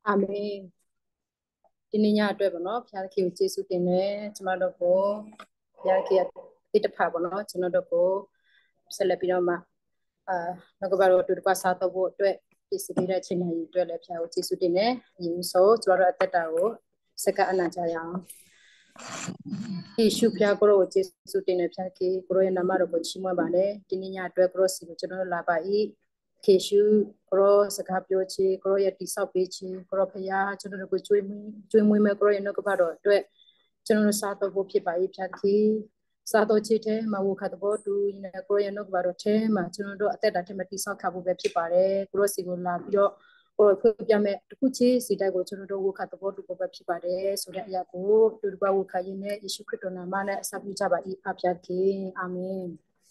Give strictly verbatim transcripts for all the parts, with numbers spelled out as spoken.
အာမင်ဒီနေ့ညအတွက်ပေါ့နော်ဖခင်ခင်ကိုကျေးဇူးတင်တယ်ကျွန်တော်တို့ကိုဖခင်ခင်တိတဖာပေါ့နော်ကျွန်တော်တို့ကိုဆက်လက်ပြီးတော့မှအာနောက်ကဘာလို့တူတပတ်စားတော့ဖို့အတွက်ပြည်စပေးတဲ့အချိန်တိုင်းအတွက်လည်းဖခင်ကိုကျေးဇူးတင်တယ်ဒီဆိုကျွန်တော်တို့အသက်တာကိုစက္ကအနံ့ကြရအောင်ယေရှုဖခင်ကိုရောကျေးဇူးတင်တယ်ဖခင်ကိုရောရဲ့နာမတော်ကိုချီးမွမ်းပါတယ်ဒီနေ့ညအတွက်ကိုရောစီကိုကျွန်တော်တို့လာပါ၏ခေရှုကိုရောစကားပြောခြင်းကိုရောရဲ့တိဆောက်ပေးခြင်းကိုရောဖခင်ကျွန်တော်တို့ကိုကျွေးမွေးကျွေးမွေးမဲ့ကိုရောရဲ့နှုတ်ကပတ်တော်အတွက်ကျွန်တော်တို့စားတော့ဖို့ဖြစ်ပါ၏ဖခင်စားတော့ချစ်တဲ့မဝခတ်ဘောတူနေကိုရောရဲ့နှုတ်ကပတ်တော်ထဲမှာကျွန်တော်တို့အသက်တာထဲမှာတိဆောက်ခဖို့ပဲဖြစ်ပါတယ်ကိုရောစီကိုလာပြီးတော့ကိုယ်ဖွင့်ပြမယ်တခုချင်းစီတိုက်ကိုကျွန်တော်တို့ဝခတ်ဘောတူဖို့ပဲဖြစ်ပါတယ်ဆိုတဲ့အရာကိုတူတူပါဝခရင်နဲ့ယေရှုခရစ်တော်နာမနဲ့အစပြုကြပါ၏အဖခင်အာမင်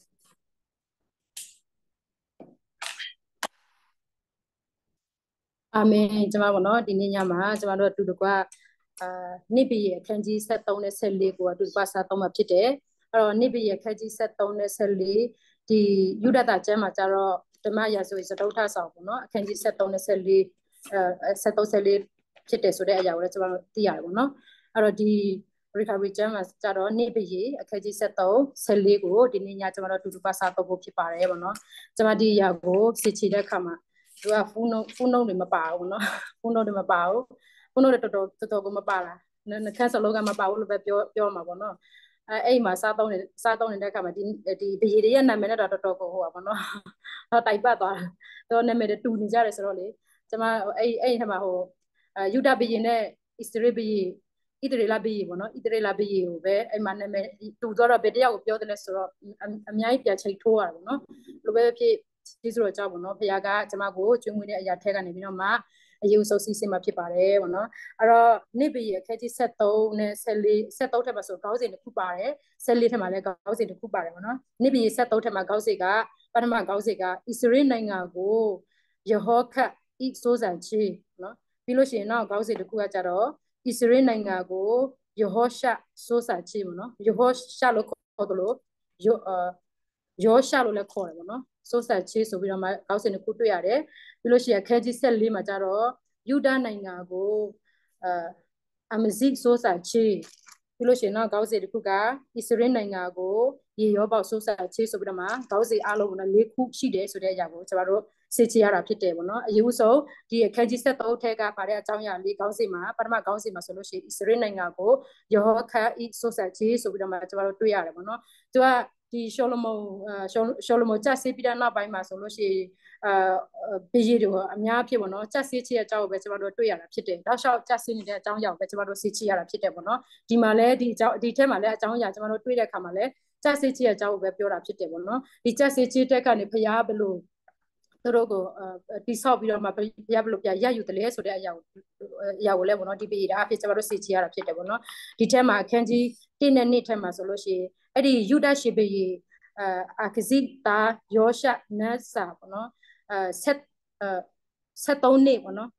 အာမင်ကျွန်မတို့နော်ဒီနေ့ညမှာကျွန်မတို့အတူတကွာအာနိဗ္ဗာန်ရဲ့အခန်းကြီးဆက်သုံးနဲ့ဆက်လေးကိုအတူတကွာစားသုံးမှာဖြစ်တယ်အဲ့တော့နိဗ္ဗာန်ရဲ့အခန်းကြီးဆက်သုံးနဲ့ဆက်လေးဒီယုဒတာကျမ်းမှာကျတော့ဓမ္မရာဇဝေစတုထဆောင်ပေါ့နော်အခန်းကြီးဆက်သုံးနဲ့ဆက်လေးအဲဆက်သုံးဆက်လေးဖြစ်တယ်ဆိုတဲ့အရာကိုလည်းကျွန်မတို့သိရတယ်ပေါ့နော်အဲ့တော့ဒီ recovery ကျမ်းမှာကျတော့နိဗ္ဗာန်အခန်းကြီးဆက်သုံးဆက်လေးကိုဒီနေ့ညကျွန်မတို့အတူတကွာစားသုံးဖို့ဖြစ်ပါတယ်ပေါ့နော်ကျွန်မဒီအရာကိုစစ်ချတဲ့အခါမှာသူကဖူးနှုတ်ဖူးနှုတ်တွေမပါဘူးเนาะဖူးနှုတ်တွေမပါဘူးဖူးနှုတ်တွေတော်တော်တော်တော်ကိုမပါလားနှခမ်းစလုံးကမပါဘူးလို့ပဲပြောပြောမှာပေါ့နော်အဲအဲ့မှာစားသုံးနေစားသုံးနေတဲ့အခါမှာဒီဒီဘရီတွေရဲ့နာမည်နဲ့တော့တော်တော်ကိုဟိုပါပေါ့နော်ဟောတိုက်ပတ်သွားတာတော့နာမည်တွေတူနေကြတယ်ဆိုတော့လေကျမအဲ့အဲ့ထက်မှာဟိုအဲယူဒဘရီနဲ့အစ္စရေးဘရီဣသရေလဘီပေါ့နော်ဣသရေလဘီကိုပဲအဲ့မှာနာမည်တူတော့ဘယ်တယောက်ကိုပြောတယ်လဲဆိုတော့အများကြီးပြန်ချိန်ထိုးရတယ်ပေါ့နော်လိုပဲဖြစ်ကျေးဇူးတော်ကြောင့်ပေါ့နော်ဘုရားကကျမကိုကျွေးမွေးတဲ့အရာထဲကနေပြီးတော့မှအယူဆုပ်စီးစင်မှာဖြစ်ပါတယ်ပေါ့နော်အဲ့တော့နိဗ္ဗာန်ရဲ့အခန်းကြီးဆက်သုံးနဲ့ဆက်လေးဆက်သုံးထက်မှာဆိုခေါင်းစဉ်တစ်ခုပါတယ်ဆက်လေးထက်မှာလည်းခေါင်းစဉ်တစ်ခုပါတယ်ပေါ့နော်နိဗ္ဗာန်ရဲ့ဆက်သုံးထက်မှာခေါင်းစဉ်ကပထမခေါင်းစဉ်ကဣသရေလနိုင်ငံကိုယေဟောခတ်ဤစိုးစံချေနော်ပြီးလို့ရှိရင်တော့ခေါင်းစဉ်တစ်ခုကကြတော့ဣသရေလနိုင်ငံကိုယေဟောရှစိုးစံချေပေါ့နော်ယေဟောရှလို့ခေါ်တယ်လို့ယောယောရှလို့လည်းခေါ်တယ်ပေါ့နော်စိုးစံချေဆိုပြီးတော့မှခေါင်းစဉ်တစ်ခုတွေ့ရတယ်ပြီးလို့ရှိရင်ခဲကြီးဆက်လေးမှာကြတော့ယူဒနိုင်ငံကိုအာအမဇိစိုးစံချေပြီးလို့ရှိရင်တော့ခေါင်းစဉ်တစ်ခုကဣသရေလနိုင်ငံကိုရေရောပေါစိုးစံချေဆိုပြီးတော့မှခေါင်းစဉ်အလုံးကလေးခုရှိတယ်ဆိုတဲ့အရာကိုကျွန်တော်တို့စေချရတာဖြစ်တယ်ပေါ့နော်အယူဆုံးဒီအခန်းကြီးဆက်သုံးထက်ကပါတဲ့အကြောင်းအရာလေးခေါင်းစဉ်မှာပထမခေါင်းစဉ်မှာဆိုလို့ရှိရင်ဣသရေလနိုင်ငံကိုယေဟောခတ်ဤစိုးစံချေဆိုပြီးတော့မှကျွန်တော်တို့တွေ့ရတယ်ပေါ့နော်သူကဒီရှောလမုန်ရှောလမုန်ကြက်ဆေးပြီးတဲ့နောက်ပိုင်းမှာဆိုလို့ရှိရင်အာဘီရီတို့အများဖြစ်ပေါ့နော်ကြက်ဆေးချစ်ရဲ့အကြောင်းကိုပဲကျွန်တော်တို့တွေ့ရတာဖြစ်တယ်။တောက်လျှောက်ကြက်ဆေးနေတဲ့အကြောင်းအရာကိုပဲကျွန်တော်တို့စီချရတာဖြစ်တယ်ပေါ့နော်။ဒီမှာလည်းဒီအကြောင်းဒီထဲမှာလည်းအကြောင်းအရာကျွန်တော်တို့တွေ့တဲ့အခါမှာလည်းကြက်ဆေးချစ်ရဲ့အကြောင်းကိုပဲပြောတာဖြစ်တယ်ပေါ့နော်။ဒီကြက်ဆေးချစ်တဲ့ကနေဖျားဘလို့သူတို့ကိုတိဆောက်ပြီးတော့မှဘုရားဘလို့ပြရယူတယ်လေဆိုတဲ့အရာကိုအရာကိုလည်းပေါ့နော်ဒီပြည်တာအဖြစ်ကျွန်တော်တို့စီချရတာဖြစ်တယ်ပေါ့နော်ဒီထဲမှာအခန်းကြီးတစ်နဲ့နှစ်ထဲမှာဆိုလို့ရှိရင်အဲ့ဒီယူဒရှိဘီအာခဇိတာယောရှနတ်စာပေါ့နော်အဲဆက်အဲဆက်သုံးနှစ်ပေါ့နော်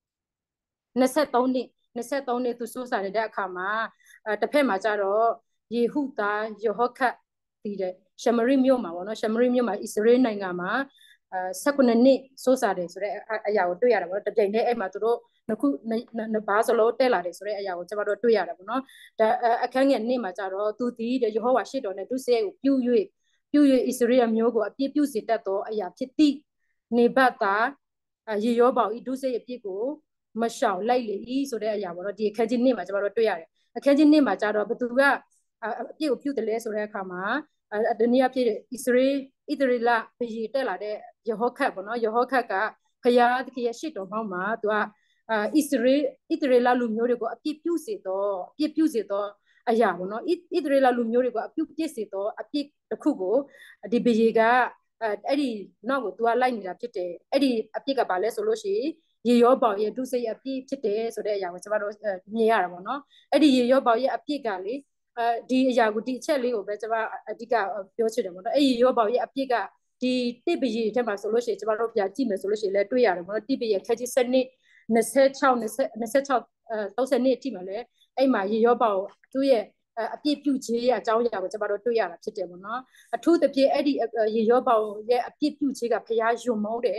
23နှစ်23နှစ်သူစိုးစားနေတဲ့အခါမှာအဲတစ်ဖက်မှာကျတော့ယေဟုသားယေဟောခတ်ဒီတဲ့ရှမရိမြို့မှာပေါ့နော်ရှမရိမြို့မှာဣသရေလနိုင်ငံမှာအဲ19နှစ်စိုးစားတယ်ဆိုတဲ့အရာကိုတွေ့ရတယ်ပေါ့နော်တပြိုင်တည်းအဲ့မှာသူတို့နှစ်ခုနှစ်ဘာစလုံးတက်လာတယ်ဆိုတဲ့အရာကိုကျွန်တော်တို့တွေ့ရတယ်ပေါ့နော်ဒါအခန်းငယ်နှစ်မှာကျတော့သူဒီတဲ့ယေဟောဝါရှိတော်နဲ့သူစရိုက်ကိုပြု၍ပြု၍ဣသရေလမျိုးကိုအပြစ်ပြုစေတတ်သောအရာဖြစ်သည့်နေဘတ်သာယေရောဗောင်ဤဒုစရိုက်အပြစ်ကိုမရှောင်လိုက်လေဤဆိုတဲ့အရာပေါ့နော်ဒီအခန်းကြီးနှစ်မှာကျွန်တော်တို့တွေ့ရတယ်အခန်းကြီးနှစ်မှာကျတော့ဘသူကအပြစ်ကိုပြုတယ်လဲဆိုတဲ့အခါမှာအဒနီယာဖြစ်တဲ့ဣသရေဣသရေလပြည်တက်လာတဲ့ယေဟောခတ်ပေါ့နော်ယေဟောခတ်ကဖျားသခင်ရဲ့ရှေ့တော်မှောက်မှာသူကအာဣသရေဣသရေလလူမျိုးတွေကိုအပြစ်ပြုစေတော့အပြစ်ပြုစေတော့အရာပေါ့နော်ဣသရေလလူမျိုးတွေကိုအပြုတ်ပြစ်စေတော့အပြစ်တစ်ခုကိုဒီဘယေကအဲ့ဒီနောက်ကို तू ကလိုက်နေတာဖြစ်တယ်အဲ့ဒီအပြစ်ကဘာလဲဆိုလို့ရှိရင်ရေရောပေါရဲ့ဒုစရိုက်အပြစ်ဖြစ်တယ်ဆိုတဲ့အရာကိုကျွန်တော်တို့မြင်ရတာပေါ့နော်အဲ့ဒီရေရောပေါရဲ့အပြစ်ကလေအဲဒီအရာကိုဒီအချက်လေးကိုပဲကျွန်မအဓိကပြောချင်တယ်ပေါ့နော်အဲ့ဒီရေရောပေါရဲ့အပြစ်ကဒီတိပရေထဲမှာဆိုလို့ရှိရင်ကျွန်တော်တို့ပြန်ကြည့်မယ်ဆိုလို့ရှိရင်လည်းတွေ့ရတယ်ပေါ့နော်တိပရေခက်ကြီးစနစ်26 26 30နှစ်အထိမှာလည်းအဲ့မှာရေရောပေါသူ့ရဲ့အပြစ်ပြုခြင်းရဲ့အကြောင်းအရာကိုကျွန်တော်တို့တွေ့ရတာဖြစ်တယ်ပေါ့နော်အထူးသဖြင့်အဲ့ဒီရေရောပေါရဲ့အပြစ်ပြုခြင်းကဖျားယွံမုန်းတယ်ဖ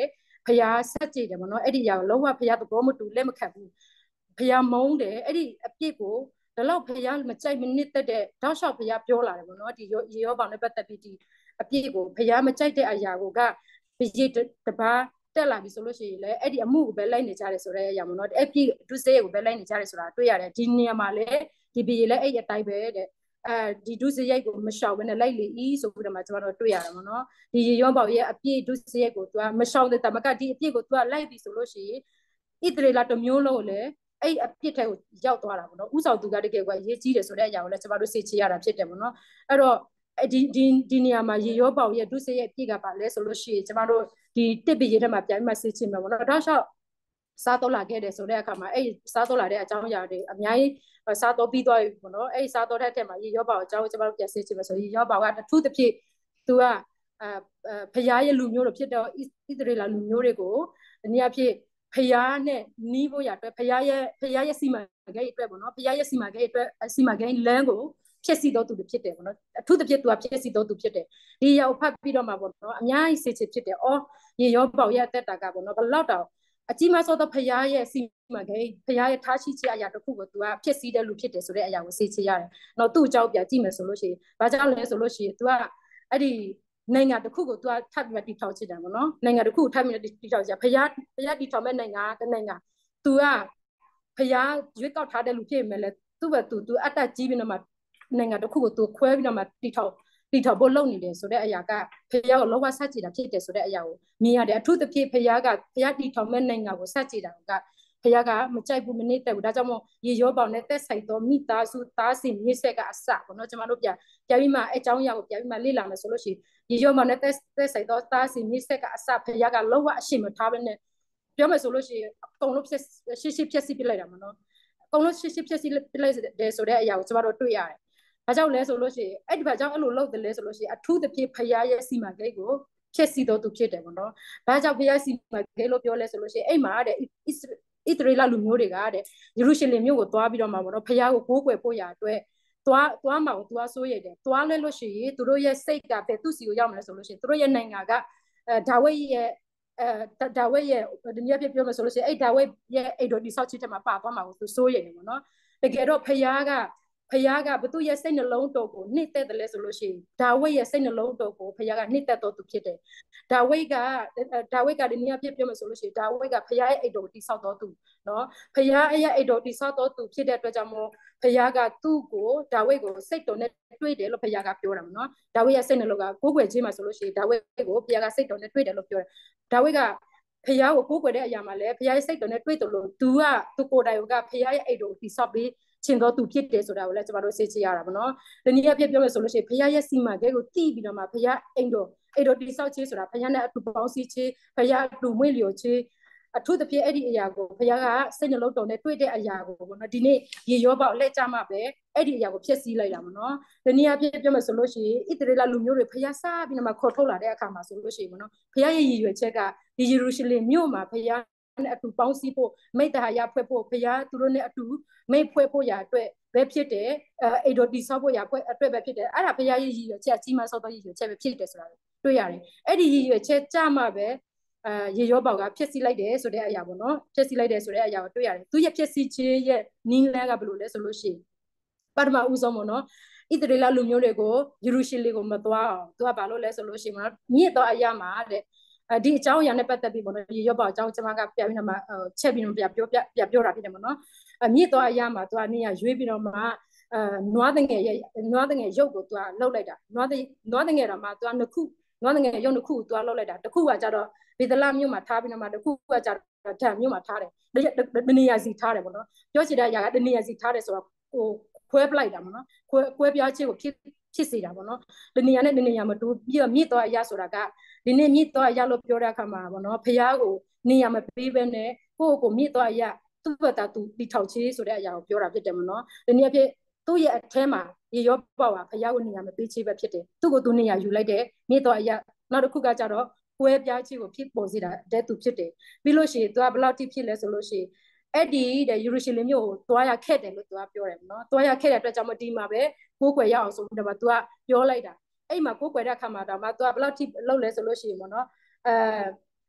ဖျားဆက်ကြည့်တယ်ပေါ့နော်အဲ့ဒီຢာကိုလုံးဝဖျားသဘောမတူလက်မခံဘူးဖျားမုန်းတယ်အဲ့ဒီအပြစ်ကိုဒါတော့ဖျားမကြိုက်မနစ်သက်တဲ့တောက်လျှောက်ဖျားပြောလာတယ်ပေါ့နော်ဒီရေရောပေါင်နဲ့ပတ်သက်ပြီးဒီအပြစ်ကိုဖျားမကြိုက်တဲ့အရာကိုကဘရေတပါးတက်လာပြီဆိုလို့ရှိရင်လည်းအဲ့ဒီအမှုကိုပဲလိုက်နေကြတယ်ဆိုတဲ့အရာပေါ့နော်အဲ့ပြည့်ဒုစရိုက်ကိုပဲလိုက်နေကြတယ်ဆိုတာတွေ့ရတယ်ဒီနေရာမှာလည်းဒီဘရေလည်းအဲ့အတိုင်းပဲတဲ့အဲဒီဒုစရိုက်ကိုမရှောင်ဘဲနဲ့လိုက်လေဤဆိုပြီးတော့မှကျွန်တော်တို့တွေ့ရတယ်ပေါ့နော်ဒီရေရောပေါင်ရဲ့အပြည့်ဒုစရိုက်ကိုသူကမရှောင်တဲ့တမကဒီအပြည့်ကိုသူကလိုက်ပြီဆိုလို့ရှိရင်ဣသရေလတစ်မျိုးလုံးကိုလည်းအဲ့အပြစ်ထဲကိုရောက်သွားတာပေါ့နော်ဥဆောင်သူကတကယ်ကရေးကြီးတယ်ဆိုတဲ့အရာကိုလည်းကျွန်တော်တို့သိချရတာဖြစ်တယ်ပေါ့နော်အဲ့တော့ဒီဒီဒီနေရာမှာရေရောပေါင်ရဲ့ဒုစရိုက်အပြည့်ကပါလဲဆိုလို့ရှိရင်ကျွန်တော်တို့ဒီတစ်ပရေထဲမှာပြန်မှသိချင်မှာပေါ့နော်ဒါရှော့စားတော့လာခဲ့တယ်ဆိုတဲ့အခါမှာအဲ့စားတော့လာတဲ့အကြောင်းအရာတွေအများကြီးစားတော့ပြီးသွားပြီပေါ့နော်အဲ့စားတော့တဲ့ထဲမှာရေရောပေါင်အကြောင်းကျွန်တော်တို့ပြန်သိချင်မှာဆိုရေရောပေါင်ကအထူးသဖြင့်သူကအဲဖျားရဲ့လူမျိုးတို့ဖြစ်တော့ဣသရေလလူမျိုးတွေကိုဒီနေ့အဖြစ်ဖျားနဲ့နီးဖို့ရအတွက်ဖျားရဲ့ဖျားရဲ့စီမံကိန်းအတွက်ပေါ့နော်ဖျားရဲ့စီမံကိန်းအတွက်စီမံကိန်းလမ်းကိုဖြစ်စီတော့သူဖြစ်တယ်ပေါ့နော်အထူးသဖြင့်သူကဖြစ်စီတော့သူဖြစ်တယ်ဒီရောက်ဖတ်ပြီးတော့မှပေါ့နော်အများကြီးစေချစ်ဖြစ်တယ်အော်ရေရောပေါင်ရဲ့အသက်တာကပေါ့နော်ဘလောက်တောင်အကြီးမားဆုံးသောဖျားရဲ့စီမံကိန်းဖျားရဲ့ထားရှိချက်အရာတစ်ခုကိုသူကဖြစ်စီတဲ့လူဖြစ်တယ်ဆိုတဲ့အရာကိုစေချရတယ်။တော့သူ့အကြောင်းပြကြည့်မယ်ဆိုလို့ရှိရင်ဘာကြောင့်လဲဆိုလို့ရှိရင် तू ကအဲ့ဒီနိုင်ငံတစ်ခုကို तू ကထပ်ပြီးတည်ထောင်ချင်တယ်ပေါ့နော်နိုင်ငံတစ်ခုထပ်ပြီးတည်ထောင်ချင်ဖျားဖျားတည်ထောင်မဲ့နိုင်ငံတနိုင်ငံ तू ကဖျားရွေးကောက်ထားတဲ့လူဖြစ်မယ်လေသူ့ဘက် तू तू အတတ်ကြီးပြီးတော့မှနိုင်ငံတစ်ခုကို तू ခွဲပြီးတော့မှတည်ထောင်တည်ထောင်ဖို့လုပ်နေတယ်ဆိုတဲ့အရာကဖျားကိုလောကဆက်ကြည့်တာဖြစ်တယ်ဆိုတဲ့အရာကိုမြင်ရတယ်အထူးသဖြင့်ဖျားကဖျားတည်ထောင်မဲ့နိုင်ငံကိုဆက်ကြည့်တာကဖျားကမကြိုက်ဘူးမနစ်သက်ဘူးဒါကြောင့်မို့ရေရောပေါင်နဲ့တက်ဆိုင်တော့မိသားစုသားစင်မြေဆက်ကအစပေါ့နော်ကျွန်တော်တို့ပြန်ပြန်ပြီးမှအကြောင်းအရာကိုပြန်ပြီးမှလေ့လာမယ်ဆိုလို့ရှိရင်ရေရောပေါင်နဲ့တက်တက်ဆိုင်တော့သားစင်မြေဆက်ကအစဖျားကလောကအရှိမထားဘဲနဲ့ပြောမယ်ဆိုလို့ရှိရင်အကုန်လုံးဖြစ်ရှိရှိဖြစ်စီပြလိုက်တာမနော်အကုန်လုံးရှိရှိဖြစ်စီပြလိုက်တယ်ဆိုတဲ့အရာကိုကျွန်တော်တို့တွေ့ရတယ်ဘာကြောင့်လဲဆိုလို့ရှိရင်အဲ့ဒီဘာကြောင့်အဲ့လိုလုပ်တယ်လဲဆိုလို့ရှိရင်အထူးသဖြင့်ဖျားရဲ့စီမံကိန်းကိုဖြစ်စီတော့သူဖြစ်တယ်ပေါ့နော်ဘာကြောင့်ဖျားစီမံကိန်းလို့ပြောလဲဆိုလို့ရှိရင်အဲ့မှာတဲ့ဣသရေလလူမျိုးတွေကတဲ့ယေရုရှလင်မြို့ကိုသွားပြီးတော့မှာပေါ့နော်ဖျားကိုကိုးကွယ်ဖို့ရာအတွက်သွားသွားမှာကိုသွားစိုးရိမ်တယ်သွားလဲလို့ရှိရင်သူတို့ရဲ့စိတ်ကပဲသူ့စီကိုရောက်မလဲဆိုလို့ရှိရင်သူတို့ရဲ့နိုင်ငံကအဲဒါဝိဒ်ရဲ့အဲဒါဝိဒ်ရဲ့ဒီနေ့ပြပြောမယ်ဆိုလို့ရှိရင်အဲ့ဒါဝိဒ်ရဲ့အိတ်တော်ဒီဆောက်ချစ်တဲ့မှာပါသွားမှာကိုသူစိုးရိမ်တယ်ပေါ့နော်တကယ်တော့ဖျားကဖျားကဘသူရဲ့စိတ်နှလုံးတော်ကိုနှိမ့်သက်တယ်လဲဆိုလို့ရှိရင်ဒါဝိဒ်ရဲ့စိတ်နှလုံးတော်ကိုဖျားကနှိမ့်သက်တော်သူဖြစ်တယ်ဒါဝိဒ်ကဒါဝိဒ်ကဒီနေ့ပြပြောမယ်ဆိုလို့ရှိရင်ဒါဝိဒ်ကဖျားရဲ့အိတ်တော်ကိုတိဆောက်တော်သူနော်ဖျားရဲ့အိတ်တော်တိဆောက်တော်သူဖြစ်တဲ့အတွက်ကြောင့်မို့ဖျားကသူ့ကိုဒါဝိဒ်ကိုစိတ်တော်နဲ့တွေ့တယ်လို့ဖျားကပြောတာနော်ဒါဝိဒ်ရဲ့စိတ်နှလုံးကကိုးကွယ်ခြင်းမှာဆိုလို့ရှိရင်ဒါဝိဒ်ကိုဖျားကစိတ်တော်နဲ့တွေ့တယ်လို့ပြောတယ်ဒါဝိဒ်ကဖျားကိုကိုးကွယ်တဲ့အရာမှာလည်းဖျားရဲ့စိတ်တော်နဲ့တွေ့တယ်လို့သူကသူကိုယ်တိုင်ကဖျားရဲ့အိတ်တော်ကိုတိဆောက်ပြီးချင်းတော့သူဖြစ်တယ်ဆိုတာကိုလည်းကျွန်တော်တို့သိချရတာပေါ့နော်ဒီနေ့အဖြစ်ပြောမယ်ဆိုလို့ရှိရင်ဖခင်ရဲ့စီမံကိန်းကိုတည်ပြီးတော့မှဖခင်အိမ်တော်အိမ်တော်တိဆောက်ခြင်းဆိုတာဖခင်နဲ့အတူပေါင်းစည်းခြင်းဖခင်အတူမွေ့လျော်ခြင်းအထူးသဖြင့်အဲ့ဒီအရာကိုဖခင်ကစိတ်နှလုံးတော်နဲ့တွေ့တဲ့အရာကိုပေါ့နော်ဒီနေ့ရေရောပေါက်လက်ကြမှာပဲအဲ့ဒီအရာကိုဖျက်ဆီးလိုက်တာပေါ့နော်ဒီနေ့အဖြစ်ပြောမယ်ဆိုလို့ရှိရင်ဣသရေလလူမျိုးတွေဖခင်စားပြီးတော့မှခေါ်ထုတ်လာတဲ့အခါမှာဆိုလို့ရှိရင်ပေါ့နော်ဖခင်ရဲ့ရည်ရွယ်ချက်ကဒီယေရုရှလင်မြို့မှာဖခင်နဲ့အတူပေါင်းစည်းဖို့မိတ္တဟာရဖွဲ့ဖို့ဖခင်သူတို့နဲ့အတူမိတ်ဖွဲ့ဖို့ရာအတွက်ပဲဖြစ်တယ်အိဒိုတီဆောက်ဖို့ရာဖွဲ့အတွက်ပဲဖြစ်တယ်အဲ့ဒါဖခင်ရဲ့ရည်ရွယ်ချက်ကြီးမားသောရည်ရွယ်ချက်ပဲဖြစ်တယ်ဆိုတာတွေ့ရတယ်အဲ့ဒီရည်ရွယ်ချက်ကြမှာပဲအာရေရောပေါကဖြစ်စီလိုက်တယ်ဆိုတဲ့အရာပေါ့နော်ဖြစ်စီလိုက်တယ်ဆိုတဲ့အရာကိုတွေ့ရတယ်သူရဲ့ဖြစ်စီခြင်းရဲ့နင်းလန်းကဘယ်လိုလဲဆိုလို့ရှိရင်ပထမဦးဆုံးပေါ့နော်ဣသရေလလူမျိုးတွေကိုယေရုရှလင်ကိုမသွားအောင်သူကဘာလို့လဲဆိုလို့ရှိရင်မြင့်တော့အရာမှာတဲ့ဒီအကြောင်းအရာနဲ့ပတ်သက်ပြီးပေါ့နော်ရေရောပေါအကြောင်းကျွန်မကပြပြီးတော့မှချက်ပြီးတော့ပြပြောပြပြောတာဖြစ်တယ်ပေါ့နော်အမြင့်တော့အရာမှာသူကနေရရွေးပြီးတော့မှအဲနွားတငယ်ရဲ့နွားတငယ်ရုပ်ကိုသူကလှုပ်လိုက်တာနွားတနွားတငယ်တော့မှသူကနှစ်ခုနွားတငယ်ရုပ်နှစ်ခုကိုသူကလှုပ်လိုက်တာတစ်ခုကကြတော့ဗေဒလမြို့မှာထားပြီးတော့မှတစ်ခုကကြတော့ဓာတ်မြို့မှာထားတယ်တနေရာစီထားတယ်ပေါ့နော်ပြောချင်တဲ့အရာကတနေရာစီထားတယ်ဆိုတော့ဟိုခွဲပလိုက်တာပေါ့နော်ခွဲခွဲပြားခြင်းကိုဖြစ်ဖြစ်စေတာပေါ့နော်တနေရာနဲ့တနေရာမတူပြီးတော့မြင့်တော့အရာဆိုတာကဒီနေ့မြင့်တော့အရာလို့ပြောတဲ့အခါမှာပေါ့နော်ဖះကိုနေရာမပေးဘဲနဲ့ကိုယ့်ကိုမြင့်တော့အရာသူ့ဘက်တာသူတီထောက်ချေးဆိုတဲ့အရာကိုပြောတာဖြစ်တယ်မနော်ဒီနေ့အဖြစ်သူ့ရဲ့အထဲမှာရေရောပေါပါဖះကိုနေရာမပေးချေးပဲဖြစ်တယ်သူ့ကိုသူနေရာယူလိုက်တယ်မြင့်တော့အရာနောက်တစ်ခုကကြတော့ကွဲပြားခြင်းကိုဖြစ်ပေါ်စေတာတဲ့သူဖြစ်တယ်ပြီးလို့ရှိရင်သူကဘယ်လောက်ထိဖြစ်လဲဆိုလို့ရှိရင်အဲ့ဒီတဲ့ယေရုရှလင်မြို့ကိုတွားရခဲ့တယ်လို့သူကပြောတယ်နော်တွားရခဲ့တဲ့အတွက်ကြောင့်မဒီမှာပဲကိုးကွယ်ရအောင်ဆိုပြီးတော့သူကပြောလိုက်တာအဲ့မှာကိုးကွယ်တဲ့အခါမှာတော့မှသူကဘယ်လောက်ထိလောက်လဲဆိုလို့ရှိရင်ပေါ့နော်အဲ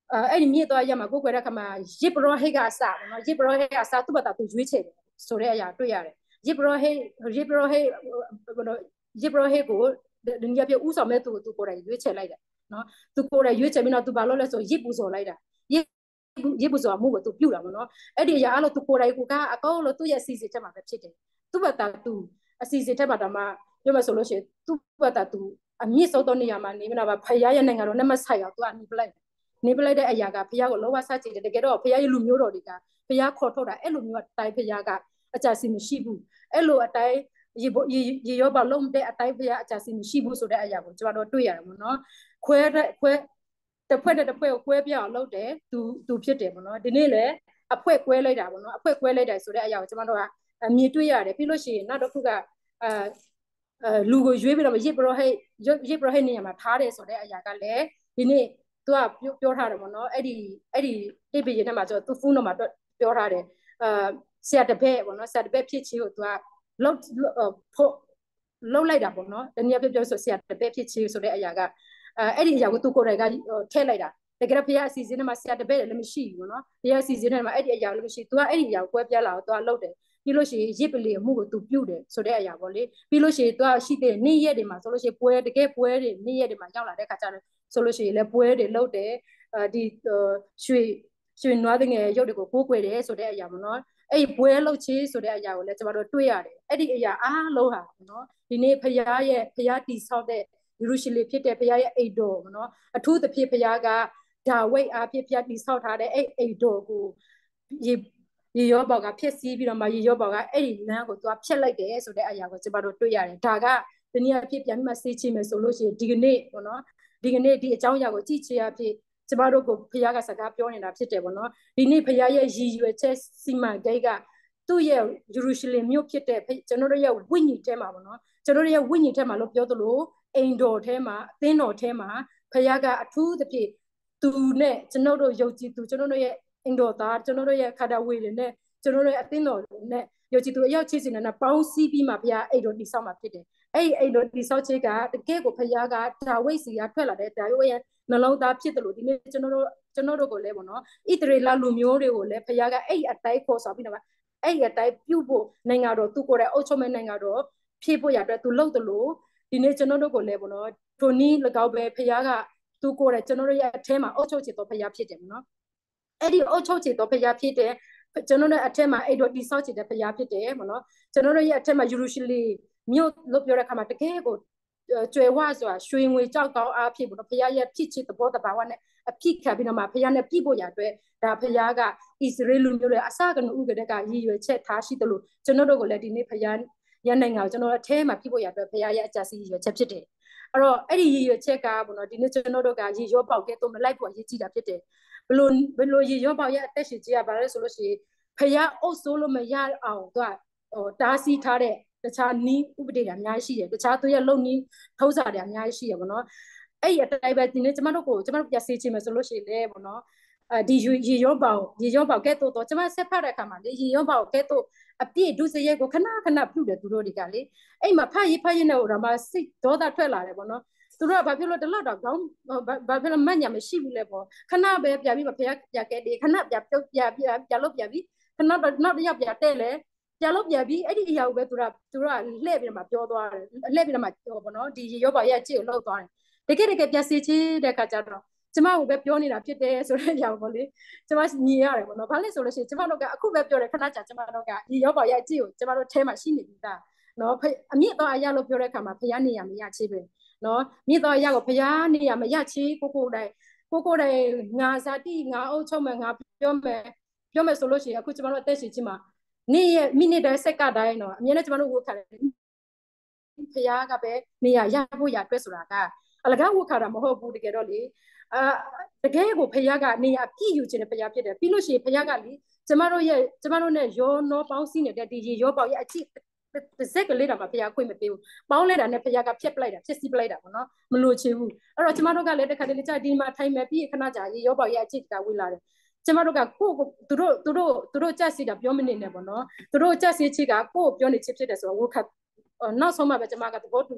အဲ့ဒီမြင့်သွားရမှာကိုကိုယ်တဲ့ခါမှာရစ်ပရောဟိတ်ကအစပေါ့နော်ရစ်ပရောဟိတ်ကအစသူ့ဘက်ကသူရွေးချယ်တယ်ဆိုတဲ့အရာတွေ့ရတယ်ရစ်ပရောဟိတ်ရစ်ပရောဟိတ်ဘယ်လိုရစ်ပရောဟိတ်ကိုဒီညပြဥဆောင်မဲ့သူသူကိုယ်တိုင်ရွေးချယ်လိုက်တယ်နော်သူကိုယ်တိုင်ရွေးချယ်ပြီးတော့သူဘာလို့လဲဆိုရစ်ပူစော်လိုက်တာရစ်ရစ်ပူစော်မှုကိုသူပြုတ်တာပေါ့နော်အဲ့ဒီအရာအဲ့လိုသူကိုယ်တိုင်ကိုကအကောင်းလို့သူ့ရဲ့စီစဉ်ချက်မှာပဲဖြစ်တယ်သူ့ဘက်ကသူအစီအစဉ်ထက်မှာတော့မှပြောမှဆိုလို့ရှိရင်သူ့ဘက်ကသူအမြင့်ဆုံးသောနေရာမှာနေမလားဖယားရဲ့နိုင်ငံတော်နဲ့မဆိုင်အောင်သူကနေပလိုက်နေပလိုက်တဲ့အရာကဖယားကိုလောဘစကြည့်တယ်တကယ်တော့ဖယားရဲ့လူမျိုးတော်တွေကဖယားခေါ်ထုတ်တာအဲ့လိုမျိုးအတိုင်းဖယားကအကြစီမရှိဘူးအဲ့လိုအတိုင်းရေရေရောပါလုံးတဲ့အတိုင်းဖယားအကြစီမရှိဘူးဆိုတဲ့အရာကိုကျွန်တော်တို့တွေ့ရတယ်ပေါ့နော်ခွဲခွဲတစ်ဖွဲ့တစ်ဖွဲ့ကိုခွဲပြအောင်လုပ်တယ်သူသူဖြစ်တယ်ပေါ့နော်ဒီနေ့လည်းအဖွဲကွဲလိုက်တာပေါ့နော်အဖွဲကွဲလိုက်တယ်ဆိုတဲ့အရာကိုကျွန်တော်တို့ကမြင်တွေ့ရတယ်ပြီးလို့ရှိရင်နောက်တစ်ခုကအာအဲလူကိုရွေးပြီးတော့ရစ်ပရောဟိတ်ရစ်ပရောဟိတ်နေရာမှာထားတယ်ဆိုတဲ့အရာကလည်းဒီနေ့သူကပြောထားတယ်ပေါ့နော်အဲ့ဒီအဲ့ဒီတိပိရေထဲမှာဆိုသူဖူးတော့မှာပြောထားတယ်အာဆရာတပည့်ပေါ့နော်ဆရာတပည့်ဖြစ်ချီကိုသူကလောက်ဖို့လောက်လိုက်တာပေါ့နော်တနည်းပြောပြောဆိုဆရာတပည့်ဖြစ်ချီဆိုတဲ့အရာကအဲအဲ့ဒီအရာကိုသူကိုယ်တိုင်ကထည့်လိုက်တာတကယ်ဖះအစီအစဉ်ထဲမှာဆရာတပည့်လည်းမရှိဘူးပေါ့နော်ဖះအစီအစဉ်ထဲမှာအဲ့ဒီအရာလည်းမရှိသူကအဲ့ဒီအရာကိုကွဲပြားလာတော့သူကလောက်တယ်ပြီးလို့ရှိရင်ရစ်ပလီမှုကိုသူပြုတ်တယ်ဆိုတဲ့အရာပေါ့လေပြီးလို့ရှိရင်သူကရှိတဲ့နေ့ရက်တွေမှာဆိုလို့ရှိရင်ပွဲတကယ်ပွဲတွေနေ့ရက်တွေမှာရောက်လာတဲ့ခါကျတော့ဆိုလို့ရှိရင်လည်းပွဲတွေလုပ်တယ်အဲဒီရွှေရွှေနွားတဲ့ငယ်ရုပ်တွေကိုကိုးကွယ်တယ်ဆိုတဲ့အရာပေါ့နော်အဲ့ဒီပွဲလုပ်ချေဆိုတဲ့အရာကိုလည်းကျွန်တော်တို့တွေ့ရတယ်အဲ့ဒီအရာအားလုံးဟာနော်ဒီနေ့ဖះရဲ့ဖះတီဆောက်တဲ့ယေရုရှလင်ဖြစ်တဲ့ဖះရဲ့အိတ်တော်ပေါ့နော်အထူးသဖြင့်ဖះကဒါဝိတ်အားဖြင့်ဖះတီဆောက်ထားတဲ့အဲ့အိတ်တော်ကိုရေရေရောဘော်ကဖြစ်စည်းပြီးတော့မှရေရောဘော်ကအဲ့ဒီလမ်းကိုသွားဖြတ်လိုက်တယ်ဆိုတဲ့အရာကိုကျွန်တော်တို့တွေ့ရတယ်ဒါကတနည်းအားဖြင့်ပြန်ပြီးမှစေးချမယ်ဆိုလို့ရှိရင်ဒီကနေ့ပေါ့နော်ဒီကနေ့ဒီအကြောင်းအရာကိုကြည့်ချင်အဖြစ်ကျွန်တော်တို့ကိုဖះကစကားပြောနေတာဖြစ်တယ်ပေါ့နော်ဒီနေ့ဖះရဲ့ရည်ရွယ်ချက်စီမံကိန်းကသူ့ရဲ့ယေရုရှလင်မြို့ဖြစ်တဲ့ကျွန်တော်တို့ရဲ့ဝိညာဉ်ထဲမှာပေါ့နော်ကျွန်တော်တို့ရဲ့ဝိညာဉ်ထဲမှာလို့ပြောသလိုအိမ်တော်ထဲမှာအသင်းတော်ထဲမှာဖះကအထူးသဖြင့်သူနဲ့ကျွန်တော်တို့ယုံကြည်သူကျွန်တော်တို့ရဲ့အင်တော်သားကျွန်တော်တို့ရဲ့ခန္ဓာဝေတွေနဲ့ကျွန်တော်တို့ရဲ့အသင်းတော်နဲ့ယုံကြည်သူအယောက်ချစ်စင်နဲ့ပေါင်းစည်းပြီးမှဖះအိမ်တော်တည်ဆောက်မှာဖြစ်တယ်အဲ့ဒီအိမ်တော်တည်ဆောက်ခြင်းကတကယ်ကိုဖះကဒါဝိတ်စီကထွက်လာတဲ့ဒါဝိတ်ရဲ့နှလုံးသားဖြစ်တယ်လို့ဒီနေ့ကျွန်တော်တို့ကျွန်တော်တို့ကိုလည်းပေါ့နော်ဣသရေလလူမျိုးတွေကိုလည်းဖះကအဲ့ဒီအတိုင်းခေါ်ဆောင်ပြီးတော့အဲ့ဒီအတိုင်းပြုဖို့နိုင်ငံတော်သူကိုယ်တိုင်အုပ်ချုပ်မဲ့နိုင်ငံတော်ဖြည့်ဖို့ရအတွက်သူလုပ်တယ်လို့ဒီနေ့ကျွန်တော်တို့ကိုလည်းပေါ့နော်ထိုနည်း၎င်းပဲဖះကသူကိုယ်တိုင်ကျွန်တော်တို့ရဲ့အထဲမှာအုပ်ချုပ်ချင်တော်ဖះဖြစ်တယ်ပေါ့နော်အဲ့ဒီအုပ်ချုပ်ချင်တော်ဖះဖြစ်တဲ့ကျွန်တော်တို့အထက်မှာအဲ့တော့တိဆောက်ချင်တဲ့ဖះဖြစ်တယ်ပေါ့နော်ကျွန်တော်တို့ရဲ့အထက်မှာယေရုရှလင်မြို့လို့ပြောတဲ့အခါမှာတကယ်ကိုကျွယ်ဝစွာရွှေငွေကြောက်ကောင်းအားဖြင့်ပေါ့နော်ဖះရဲ့ဖြစ်ချစ်သဘောတဘာဝနဲ့အဖြစ်ခံပြီးတော့မှဖះနဲ့ပြည့်ဖို့ရအတွက်ဒါဖះကဣသရေလလူမျိုးတွေအစကနဥကတဲ့ကရည်ရွယ်ချက်ထားရှိတယ်လို့ကျွန်တော်တို့ကိုလည်းဒီနေ့ဖះရနိုင်ငံကိုကျွန်တော်အထဲမှာပြည့်ဖို့ရအတွက်ဖះရဲ့အကြစီရည်ရွယ်ချက်ဖြစ်တယ်အဲ့တော့အဲ့ဒီရည်ရွယ်ချက်ကပေါ့နော်ဒီနေ့ကျွန်တော်တို့ကရည်ရောပေါက်ကဲတော့မလိုက်ဖို့ရည်ကြည့်တာဖြစ်တယ်ဘလို့ဘလို့ရည်ရောပေါက်ရဲ့အသက်ရှင်ကြီးရပါလဲဆိုလို့ရှိရင်ဖះအုပ်စိုးလို့မရအောင်သူကဟိုတားဆီးထားတဲ့တခြားနီးဥပဒေတွေအများကြီးရှိတယ်တခြားသူရဲ့လုံနီးထုံးစံတွေအများကြီးရှိရပါတော့အဲ့ဒီအတိုင်းပဲဒီနေ့ကျမတို့ကိုကျမတို့ပြစေချင်မယ်ဆိုလို့ရှိရင်လည်းပေါ့နော်အဲဒီရေရောပေါက်ရေရောပေါက်ကဲတော့တော့ကျမဆက်ဖတ်တဲ့အခါမှာလေရေရောပေါက်ကဲတော့အပြည့်ဒုစရိုက်ကိုခဏခဏပြုတ်တယ်သူတို့တွေကလေအဲ့မှာဖတ်ရေးဖတ်ရေးနဲ့ဟိုတော့မှစိတ်ဒေါသထွက်လာတယ်ပေါ့နော်သူတို့ကဘာဖြစ်လို့တလောက်တော့ခေါင်းဘာဖြစ်လို့မညံမရှိဘူးလဲပေါ့ခဏပဲပြပြီးမဖះပြကဲတယ်ခဏပြပြုတ်ပြပြပြလို့ပြပြီးခဏတော့နောက်တစ်ယောက်ပြတဲ့လေပြလို့ပြပြီးအဲ့ဒီအရာကိုပဲသူကသူတို့ကလှည့်ပြီးတော့မှပြောသွားတယ်လှည့်ပြီးတော့မှပြောပေါ့နော်ဒီရေရောပေါက်ရဲ့အကျင့်ကိုလောက်သွားတယ်တကယ်တကယ်ပြစီချင်းတဲ့ခါကျတော့ကျမကိုပဲပြောနေတာဖြစ်တယ်ဆိုတဲ့အရာပေါ့လေကျမညီရတယ်ပေါ့နော်ဘာလဲဆိုလို့ရှိရင်ကျမတို့ကအခုပဲပြောတယ်ခဏကြာကျမတို့ကရေရောပေါက်ရဲ့အကျင့်ကိုကျမတို့ထဲမှာရှိနေပြီသားနော်အမြင့်တော့အရာလို့ပြောတဲ့အခါမှာဖះနေရမရချေးပဲနော်မြင့်တော့အရာကိုဖះနေရမရချေးကိုကိုတိုင်ကိုကိုတိုင်ငါဇာတိငါအုပ်ချုပ်မယ်ငါပြောမယ်ပြောမယ်ဆိုလို့ရှိရင်အခုကျမတို့အသက်ရှင်ချင်းမှာနေ့ရက်မိနစ်တိုင်းစက္ကန့်တိုင်းတော့အမြဲတမ်းကျမတို့ဝတ်ခါတယ်ဖះကပဲနေရရဖို့ရအတွက်ဆိုတာကအလကားဝတ်ခါတာမဟုတ်ဘူးတကယ်တော့လေအာတကယ်ကိုဖះကနေရပြည့်ယူခြင်းတဲ့ဖះဖြစ်တယ်ပြီးလို့ရှိရင်ဖះကလေကျမတို့ရဲ့ကျမတို့နဲ့ရောနောပေါင်းစည်းနေတဲ့ဒီရေရောပေါက်ရဲ့အချစ်တစ်စက်ကလေးတော့မှဖះခွင့်မပေးဘူးပေါင်းလိုက်တာနဲ့ဖះကဖြတ်ပလိုက်တာဖြတ်စီးပလိုက်တာပေါ့နော်မလို့ချေဘူးအဲ့တော့ကျမတို့ကလည်းတစ်ခါတလေကြာဒီမှာထိုင်မယ်ပြီးခဏကြာရေရောပေါက်ရဲ့အချစ်ကဝေးလာတယ်ကျမတို့ကကိုသူတို့သူတို့သူတို့ကြက်စီတာပြောမနေနဲ့ပေါ့နော်သူတို့ကြက်စီချစ်ကကိုပြောနေချစ်ဖြစ်တယ်ဆိုတော့ဝခတ်နောက်ဆုံးမှပဲကျမကသဘောတူ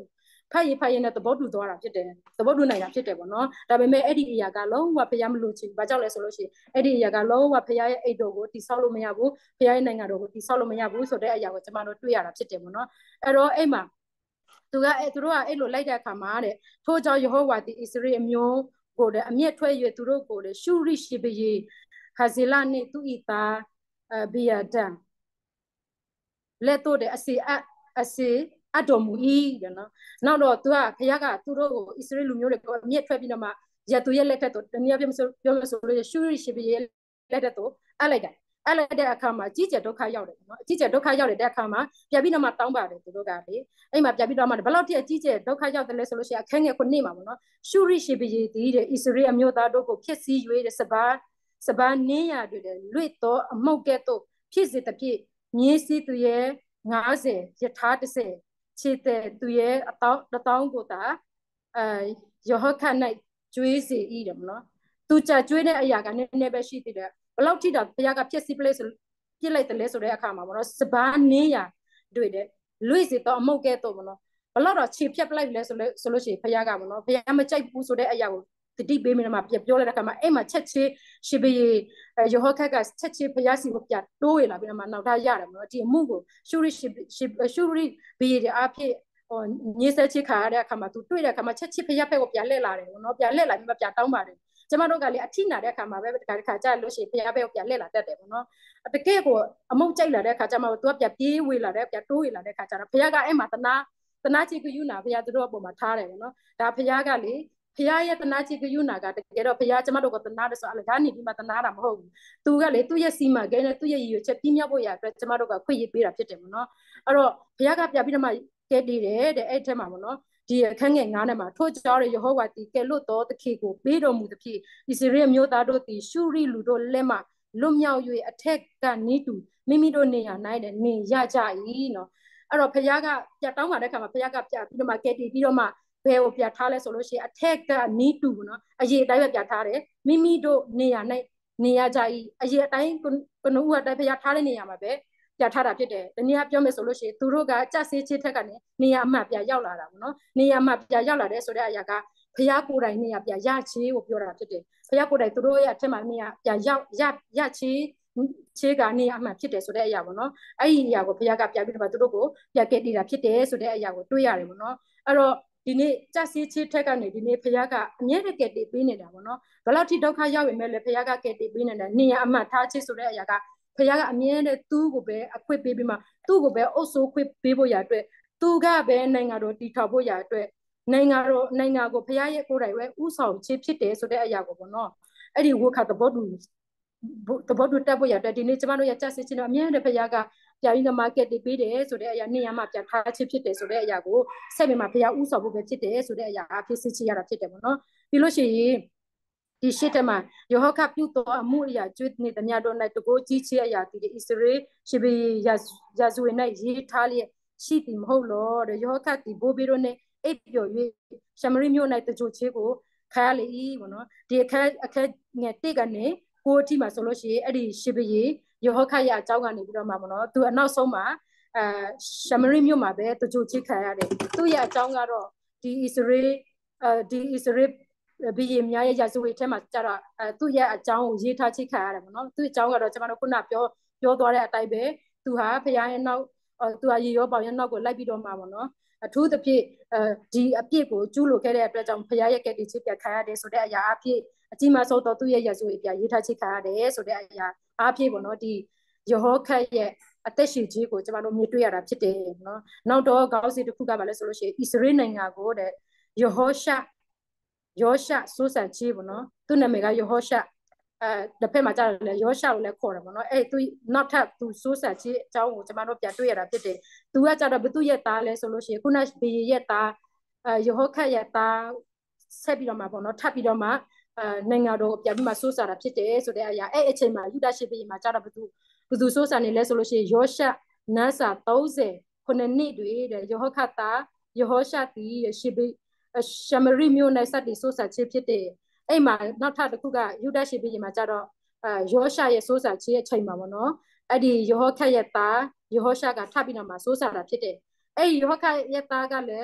ဖတ်ရဖတ်ရနဲ့သဘောတူသွားတာဖြစ်တယ်သဘောတူနိုင်တာဖြစ်တယ်ပေါ့နော်ဒါပေမဲ့အဲ့ဒီအရာကလုံးဝဖျားမလို့ချင်ဘာကြောင့်လဲဆိုလို့ရှိရင်အဲ့ဒီအရာကလုံးဝဖျားရဲ့အိတ်တော်ကိုတိဆောက်လို့မရဘူးဖျားရဲ့နိုင်ငံတော်ကိုတိဆောက်လို့မရဘူးဆိုတဲ့အရာကိုကျွန်မတို့တွေ့ရတာဖြစ်တယ်ပေါ့နော်အဲ့တော့အဲ့မှာသူကအဲ့သူတို့ကအဲ့လိုလိုက်တဲ့အခါမှာတဲ့ထို့ကြောင့်ယေဟောဝါသည်ဣသရေလအမျိုးကိုတဲ့အမျက်ထွက်၍သူတို့ကိုတဲ့ရှုရိရှိပယေဟာဇေလနှင့်သူဤသားဘီယာဒန်လက်တို့တဲ့အစီအအစီအတော်မူ၏တဲ့နော်နောက်တော့သူကဘုရားကသူတို့ကိုဣသရေလလူမျိုးတွေကိုအမျက်ထွက်ပြီးတော့မှရသူရဲ့လက်ထက်တော့တနည်းပြောမဆိုပြောမဆိုလို့ရှုရိရှိပယေလက်ထက်တော့အလိုက်တယ်အဲ့လိုက်တဲ့အခါမှာကြီးကျယ်ဒုက္ခရောက်တယ်နော်အကြီးကျယ်ဒုက္ခရောက်တဲ့အခါမှာပြန်ပြီးတော့မှတောင်းပါတယ်သူတို့ကလေအဲ့မှာပြန်ပြီးတော့မှဘယ်လောက်ထိအကြီးကျယ်ဒုက္ခရောက်တယ်လဲဆိုလို့ရှိရင်အခန်းငယ်ခုနှစ်မှာပေါ့နော်ရှုရိရှိပယေတည်တဲ့ဣသရေလအမျိုးသားတို့ကိုဖြစ်စည်း၍တဲ့စပါးစပါးနင်းရတွေလွတ်တော့အမောက်ကဲ့သို့ဖြစ်စေတဲ့ဖြစ်မြင်းစည်းသူရဲ့ငါးဆယ်ယထာတစ်ဆယ်ခြေတဲ့သူရဲ့အတောင်းတစ်တောင်းကိုသာအဲယောဟခ၌ကျွေးစီဤတယ်မနော်သူကြကျွေးတဲ့အရာကနည်းနည်းပဲရှိသေးတယ်ဘယ်လောက်ထိတော့ဘုရားကဖြစ်စီပလေးဆိုပြစ်လိုက်တယ်လဲဆိုတဲ့အခါမှာမနော်စပါးနင်းရတွေ့တယ်လွေစီတော့အမုတ်ကဲတော့မနော်ဘယ်လောက်တော့ခြေဖြတ်ပလိုက်လဲဆိုလို့ဆိုလို့ရှိရင်ဘုရားကမနော်ဘုရားမကြိုက်ဘူးဆိုတဲ့အရာကိုတတိပေးမိတယ်မှာပြပြောလိုက်တဲ့အခါမှာအဲ့မှာချက်ချေရှိပေယောဟခက်ကချက်ချေဘုရားစီကိုပြတိုးရလာပြီးတော့မှနောက်ထားရတယ်မနော်ဒီအမှုကိုရှုရိရှိရှုရိဘေးရအဖြစ်ဟိုညစ်ဆက်ချခါရတဲ့အခါမှာသူတွေ့တဲ့အခါမှာချက်ချေဘုရားဘက်ကိုပြန်လှည့်လာတယ်နော်ပြန်လှည့်လာပြီးမှပြန်တောင်းပါတယ်ကျမတို့ကလည်းအထိနာတဲ့အခါမှာပဲတခါတခါကြာလို့ရှိရင်ဘုရားဘက်ကိုပြန်လှည့်လာတတ်တယ်ပေါ့နော်တကယ်ကိုအမုတ်ကြိုက်လာတဲ့အခါကျမှသူကပြန်ပြေးဝေးလာတဲ့ပြန်တိုးဝေးလာတဲ့အခါကျတော့ဘုရားကအဲ့မှာတနာတနာချေကယူနာဘုရားတို့အပေါ်မှာထားတယ်ပေါ့နော်ဒါဘုရားကလေဘုရားရဲ့တနာချေကယူနာကတကယ်တော့ဘုရားကျမတို့ကတနာတယ်ဆိုအလကားနေပြီးမှတနာတာမဟုတ်ဘူးသူကလေသူ့ရဲ့စီမံကိန်းနဲ့သူ့ရဲ့ရည်ရွယ်ချက်ပြည့်မြောက်ဖို့ရအတွက်ကျမတို့ကခွင့်ရပေးတာဖြစ်တယ်ပေါ့နော်အဲ့တော့ဘုရားကပြပြီးတော့မှကဲတည်တယ်တဲ့အဲ့ထက်မှာပေါ့နော်ဒီအခန်းငယ်ငါးနဲ့မှာထို့ကြောင့်ယေဟောဝါသည်ကဲလို့တော်တခေကိုပေးတော်မူသဖြင့်ဣသရေလမျိုးသားတို့သည်ရှုရိလူတို့လက်မှလွတ်မြောက်၍အထက်ကနီးတူမိမိတို့နေရာ၌နေရကြ၏နော်အဲ့တော့ဘုရားကပြတောင်းပါတဲ့ခါမှာဘုရားကပြပြီးတော့မှကဲတည်ပြီးတော့မှဘယ်ကိုပြထားလဲဆိုလို့ရှိရင်အထက်ကနီးတူနော်အရေးအတိုင်းပဲပြထားတယ်မိမိတို့နေရာ၌နေရကြ၏အရေးအတိုင်းကနဦးအတိုင်းဘုရားထားတဲ့နေရာမှာပဲပြထားတာဖြစ်တယ်။ဒီနေ့ကပြောမယ်ဆိုလို့ရှိရင်သူတို့ကကြက်ဆေးချစ်ထက်ကနေနေရာအမှတ်ပြရောက်လာတာပေါ့နော်။နေရာမှပြရောက်လာတဲ့ဆိုတဲ့အရာကဘုရားကိုယ်တိုင်နေရာပြရချေးကိုပြောတာဖြစ်တယ်။ဘုရားကိုယ်တိုင်သူတို့ရဲ့အထက်မှာနေရာပြရောက်ရရချေးချေးကနေရာအမှတ်ဖြစ်တယ်ဆိုတဲ့အရာပေါ့နော်။အဲ့ဒီအရာကိုဘုရားကပြပြီးတော့သူတို့ကိုပြခဲ့တည်တာဖြစ်တယ်ဆိုတဲ့အရာကိုတွေးရတယ်ပေါ့နော်။အဲ့တော့ဒီနေ့ကြက်ဆေးချစ်ထက်ကနေဒီနေ့ဘုရားကအမြဲတကယ်တည်ပေးနေတာပေါ့နော်။ဘယ်လောက်ထိဒုက္ခရောက်ရင်လည်းဘုရားကကယ်တည်ပေးနေတာနေရာအမှတ်ထားချေးဆိုတဲ့အရာကဘုရားကအမြဲတည်းသူ့ကိုပဲအခွင့်ပေးပြီးမှသူ့ကိုပဲအုပ်စိုးခွင့်ပေးဖို့ရအတွက်သူကပဲနိုင်ငံတော်တည်ထောင်ဖို့ရအတွက်နိုင်ငံတော်နိုင်ငံကိုဘုရားရဲ့ကိုယ်တိုင်ပဲဥဆောင်ခြင်းဖြစ်တယ်ဆိုတဲ့အရာကိုပေါ့နော်အဲ့ဒီဝခသဘောတူသဘောတူတက်ဖို့ရအတွက်ဒီနေ့ကျမတို့ရဲ့ကြက်စစ်ချင်းတော့အမြဲတည်းဘုရားကပြာရင်းကမာကက်တည်ပေးတယ်ဆိုတဲ့အရာနေရာမှာပြထားခြင်းဖြစ်တယ်ဆိုတဲ့အရာကိုဆက်ပြီးမှဘုရားဥဆောင်ဖို့ပဲဖြစ်တယ်ဆိုတဲ့အရာအဖြစ်စစ်ချရတာဖြစ်တယ်ပေါ့နော်ပြီးလို့ရှိရင်ဒီရှစ်တမှာယောဟခပြုတော်အမှုအရာကျွတ်နေတများတော့၌တကိုးကြီးချေအရာတည်ဣသရေရှိဘီယာဇူ၌ရေးထားလျက်ရှိသည်မဟုတ်လောတဲ့ယောဟခတီဘိုးဘီတို့နဲ့အိပ်ပျော်၍ရှမရိမြို့၌တကြိုချေကိုခါရလေ၏ပေါ့နော်ဒီအခက်အခက်ငယ်တိတ်ကနေကိုအထိမှာဆိုလို့ရှိရင်အဲ့ဒီရှိဘီယောဟခရဲ့အကြောင်းကနေပြီးတော့မှပေါ့နော်သူအနောက်ဆုံးမှာအဲရှမရိမြို့မှာပဲတကြိုချေခံရတယ်သူ့ရဲ့အကြောင်းကတော့ဒီဣသရေအဲဒီဣသရေဘီရင်များရဲ့ရာဇဝတ်ထဲမှာကျတော့အဲသူ့ရဲ့အကြောင်းကိုရေးထားချိခံရတယ်ပေါ့နော်သူ့အကြောင်းကတော့ကျွန်တော်တို့ခုနပြောပြောသွားတဲ့အတိုင်းပဲသူဟာဖခင်ရဲ့နောက်သူဟာရေရောပေါင်ရဲ့နောက်ကိုလိုက်ပြီးတော့မှာပေါ့နော်အထူးသဖြင့်အဲဒီအပြစ်ကိုကျူးလွန်ခဲ့တဲ့အတွက်ကြောင့်ဖခင်ရဲ့ကယ်တင်ခြင်းပြခံရတယ်ဆိုတဲ့အရာအဖြစ်အကြီးမားဆုံးတော့သူ့ရဲ့ရာဇဝတ်ပြရေးထားချိခံရတယ်ဆိုတဲ့အရာအဖြစ်ပေါ့နော်ဒီယေဟောခတ်ရဲ့အသက်ရှင်ခြင်းကိုကျွန်တော်တို့မြင်တွေ့ရတာဖြစ်တယ်နော်နောက်တော့ခေါင်းစဉ်တစ်ခုကပါလဲဆိုလို့ရှိရင်ဣသရေလနိုင်ငံကိုတဲ့ယေဟောရှယောရှဆိုးဆန်ချေးပေါ့နော်သူ့နာမည်ကယောရှအဲတစ်ဖက်မှာကြားတယ်ယောရှကိုလည်းခေါ်တယ်ပေါ့နော်အဲ့သူနောက်ထပ်သူဆိုးဆန်ချေးအကြောင်းကိုကျွန်တော်တို့ပြန်တွေ့ရတာဖြစ်တယ်သူကကြတော့ဘသူရဲ့သားလဲဆိုလို့ရှိရင်ခုနဘေရဲ့သားအဲယေဟောခတ်ရဲ့သားဆက်ပြီးတော့မှပေါ့နော်ထပ်ပြီးတော့မှအဲနိုင်ငံတော်ပြန်ပြီးမှဆိုးဆန်တာဖြစ်တယ်ဆိုတဲ့အရာအဲ့အချိန်မှာယူဒရှေဘေမှာကြတော့ဘသူဘသူဆိုးဆန်နေလဲဆိုလို့ရှိရင်ယောရှနန်းစာသုံးဆယ်ခုနှစ်နှစ်တွေတဲ့ယေဟောခတ်သားယေဟောရှတီရှေဘေရှမရိမျိုးနဲ့စက်တီဆိုးဆာချေဖြစ်တယ်အဲ့မှာနောက်ထပ်တစ်ခုကယူဒရှေပြည်မှာကြတော့အဲယောရှရဲ့ဆိုးဆာချေအချိန်မှာပေါ့နော်အဲ့ဒီယေဟောခတ်ရဲ့သားယေဟောရှကထပ်ပြီးတော့မှဆိုးဆာတာဖြစ်တယ်အဲ့ဒီယေဟောခတ်ရဲ့သားကလည်း